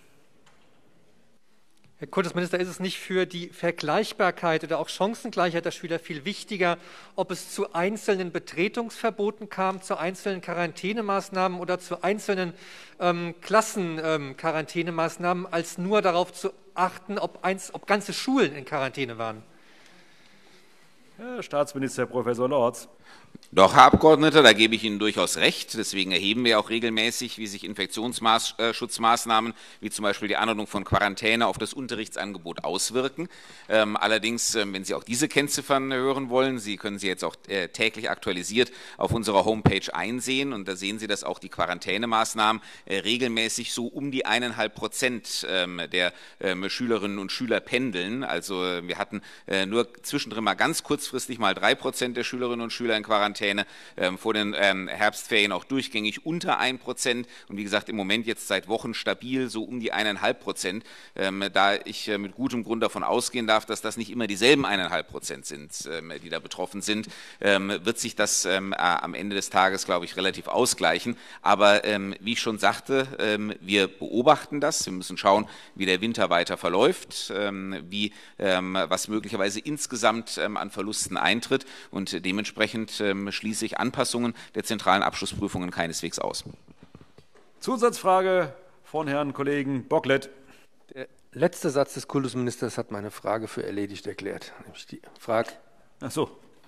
Herr Kultusminister, ist es nicht für die Vergleichbarkeit oder auch Chancengleichheit der Schüler viel wichtiger, ob es zu einzelnen Betretungsverboten kam, zu einzelnen Quarantänemaßnahmen oder zu einzelnen ähm, Klassenquarantänemaßnahmen, ähm, als nur darauf zu achten, ob, eins, ob ganze Schulen in Quarantäne waren? Herr Staatsminister Professor Lorz. Doch, Herr Abgeordneter, da gebe ich Ihnen durchaus recht. Deswegen erheben wir auch regelmäßig, wie sich Infektionsschutzmaßnahmen, wie zum Beispiel die Anordnung von Quarantäne, auf das Unterrichtsangebot auswirken. Ähm, allerdings, äh, wenn Sie auch diese Kennziffern hören wollen, Sie können sie jetzt auch äh, täglich aktualisiert auf unserer Homepage einsehen. Und da sehen Sie, dass auch die Quarantänemaßnahmen äh, regelmäßig so um die eineinhalb Prozent ähm, der ähm, Schülerinnen und Schüler pendeln. Also äh, wir hatten äh, nur zwischendrin mal ganz kurzfristig mal drei Prozent der Schülerinnen und Schüler in Quarantäne, ähm, vor den ähm, Herbstferien auch durchgängig unter ein Prozent und wie gesagt im Moment jetzt seit Wochen stabil so um die eineinhalb Prozent. Ähm, da ich äh, mit gutem Grund davon ausgehen darf, dass das nicht immer dieselben eineinhalb Prozent sind, ähm, die da betroffen sind, ähm, wird sich das ähm, äh, am Ende des Tages, glaube ich, relativ ausgleichen. Aber ähm, wie ich schon sagte, ähm, wir beobachten das. Wir müssen schauen, wie der Winter weiter verläuft, ähm, wie ähm, was möglicherweise insgesamt ähm, an Verlusten eintritt und dementsprechend ähm, schließe ich Anpassungen der zentralen Abschlussprüfungen keineswegs aus. Zusatzfrage von Herrn Kollegen Bocklet. Der letzte Satz des Kultusministers hat meine Frage für erledigt erklärt. Nämlich die Frage. Ach so.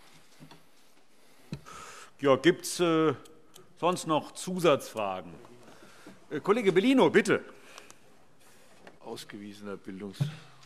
Ja, gibt es äh, sonst noch Zusatzfragen? Äh, Kollege Bellino, bitte. Ausgewiesener Bildungs...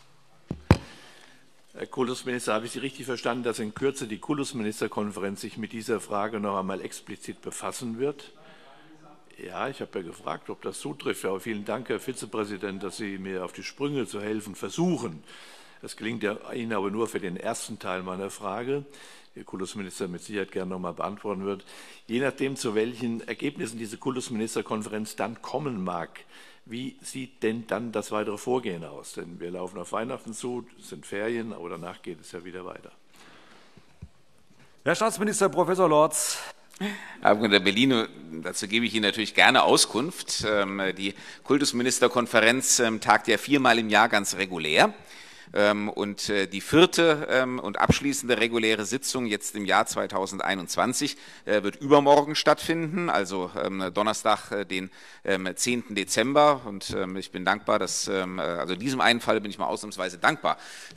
Herr Kultusminister, habe ich Sie richtig verstanden, dass in Kürze die Kultusministerkonferenz sich mit dieser Frage noch einmal explizit befassen wird? Ja, ich habe ja gefragt, ob das zutrifft. Ja, vielen Dank, Herr Vizepräsident, dass Sie mir auf die Sprünge zu helfen versuchen. Das gelingt ja Ihnen aber nur für den ersten Teil meiner Frage, die der Kultusminister mit Sicherheit gerne noch einmal beantworten wird. Je nachdem, zu welchen Ergebnissen diese Kultusministerkonferenz dann kommen mag, wie sieht denn dann das weitere Vorgehen aus? Denn wir laufen auf Weihnachten zu, es sind Ferien, aber danach geht es ja wieder weiter. Herr Staatsminister Professor Lorz. Herr Abgeordneter Bellino, dazu gebe ich Ihnen natürlich gerne Auskunft. Die Kultusministerkonferenz tagt ja viermal im Jahr ganz regulär. Und die vierte und abschließende reguläre Sitzung jetzt im Jahr zweitausendeinundzwanzig wird übermorgen stattfinden, also Donnerstag, den zehnten Dezember. Und ich bin dankbar, dass, also in diesem einen Fall bin ich mal ausnahmsweise dankbar,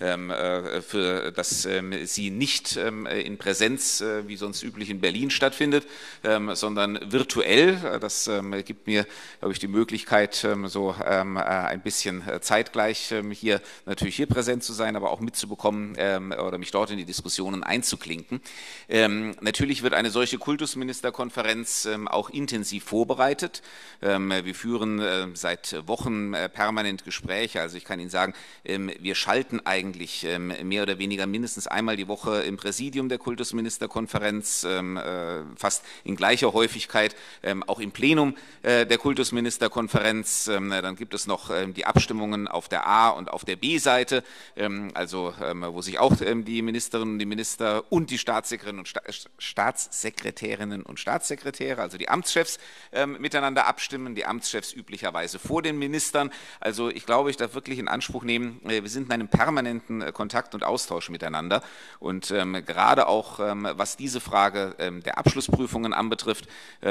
für, dass sie nicht in Präsenz, wie sonst üblich, in Berlin stattfindet, sondern virtuell. Das gibt mir, glaube ich, die Möglichkeit, so ein bisschen zeitgleich hier natürlich hier präsent zu sein, aber auch mitzubekommen ähm, oder mich dort in die Diskussionen einzuklinken. Ähm, natürlich wird eine solche Kultusministerkonferenz ähm, auch intensiv vorbereitet. Ähm, wir führen äh, seit Wochen äh, permanent Gespräche. Also ich kann Ihnen sagen, ähm, wir schalten eigentlich ähm, mehr oder weniger mindestens einmal die Woche im Präsidium der Kultusministerkonferenz, ähm, äh, fast in gleicher Häufigkeit, ähm, auch im Plenum äh, der Kultusministerkonferenz. Ähm, dann gibt es noch ähm, die Abstimmungen auf der A- und auf der B-Seite. Also wo sich auch die Ministerinnen und die Minister und die Staatssekretärinnen und Staatssekretärinnen und Staatssekretäre, also die Amtschefs, miteinander abstimmen, die Amtschefs üblicherweise vor den Ministern. Also ich glaube, ich darf wirklich in Anspruch nehmen, wir sind in einem permanenten Kontakt und Austausch miteinander. Und gerade auch, was diese Frage der Abschlussprüfungen anbetrifft,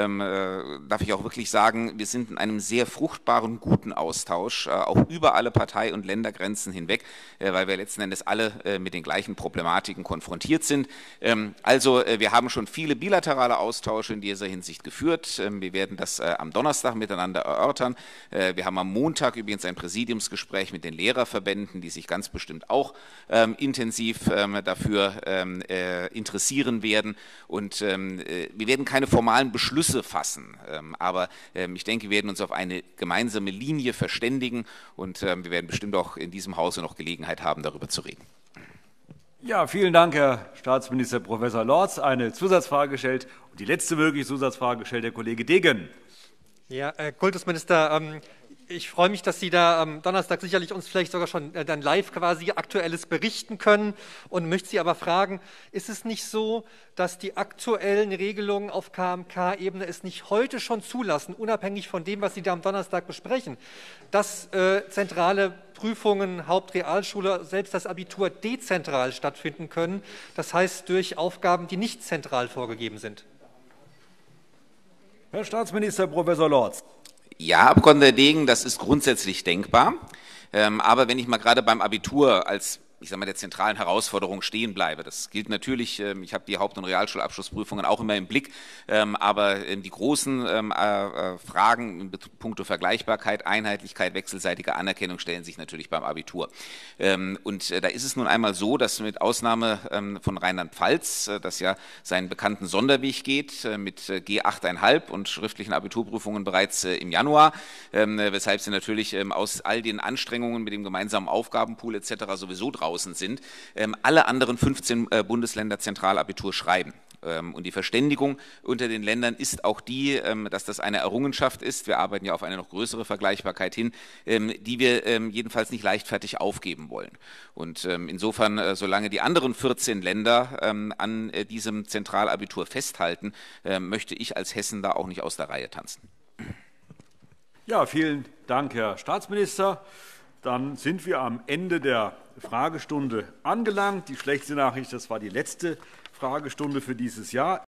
darf ich auch wirklich sagen, wir sind in einem sehr fruchtbaren, guten Austausch, auch über alle Partei- und Ländergrenzen hinweg, weil wir letzten Endes alle mit den gleichen Problematiken konfrontiert sind. Also wir haben schon viele bilaterale Austausche in dieser Hinsicht geführt. Wir werden das am Donnerstag miteinander erörtern. Wir haben am Montag übrigens ein Präsidiumsgespräch mit den Lehrerverbänden, die sich ganz bestimmt auch intensiv dafür interessieren werden. Und wir werden keine formalen Beschlüsse fassen, aber ich denke, wir werden uns auf eine gemeinsame Linie verständigen und wir werden bestimmt auch in diesem Hause noch Gelegenheit haben, darüber zu reden. Ja, vielen Dank, Herr Staatsminister Professor Lorz. Eine Zusatzfrage gestellt und die letzte mögliche Zusatzfrage stellt der Kollege Degen. Ja, Herr Kultusminister, ähm, ich freue mich, dass Sie da am Donnerstag sicherlich uns vielleicht sogar schon äh, dann live quasi Aktuelles berichten können und möchte Sie aber fragen, ist es nicht so, dass die aktuellen Regelungen auf K M K-Ebene es nicht heute schon zulassen, unabhängig von dem, was Sie da am Donnerstag besprechen, dass äh, zentrale Prüfungen, Hauptrealschule, selbst das Abitur dezentral stattfinden können, das heißt durch Aufgaben, die nicht zentral vorgegeben sind? Herr Staatsminister Professor Lorz. Ja, Abgeordneter Degen, das ist grundsätzlich denkbar. Ähm, aber wenn ich mal gerade beim Abitur als ich sage mal, der zentralen Herausforderung stehen bleibe. Das gilt natürlich, ich habe die Haupt- und Realschulabschlussprüfungen auch immer im Blick, aber die großen Fragen in puncto Vergleichbarkeit, Einheitlichkeit, wechselseitige Anerkennung stellen sich natürlich beim Abitur. Und da ist es nun einmal so, dass mit Ausnahme von Rheinland-Pfalz, das ja seinen bekannten Sonderweg geht, mit G acht Komma fünf und schriftlichen Abiturprüfungen bereits im Januar, weshalb sie natürlich aus all den Anstrengungen mit dem gemeinsamen Aufgabenpool et cetera sowieso draußen sind, ähm, alle anderen fünfzehn äh, Bundesländer Zentralabitur schreiben. Ähm, und die Verständigung unter den Ländern ist auch die, ähm, dass das eine Errungenschaft ist. Wir arbeiten ja auf eine noch größere Vergleichbarkeit hin, ähm, die wir ähm, jedenfalls nicht leichtfertig aufgeben wollen. Und ähm, insofern, äh, solange die anderen vierzehn Länder ähm, an äh, diesem Zentralabitur festhalten, äh, möchte ich als Hessen da auch nicht aus der Reihe tanzen. Ja, vielen Dank, Herr Staatsminister. Dann sind wir am Ende der Fragestunde angelangt. Die schlechte Nachricht, das war die letzte Fragestunde für dieses Jahr.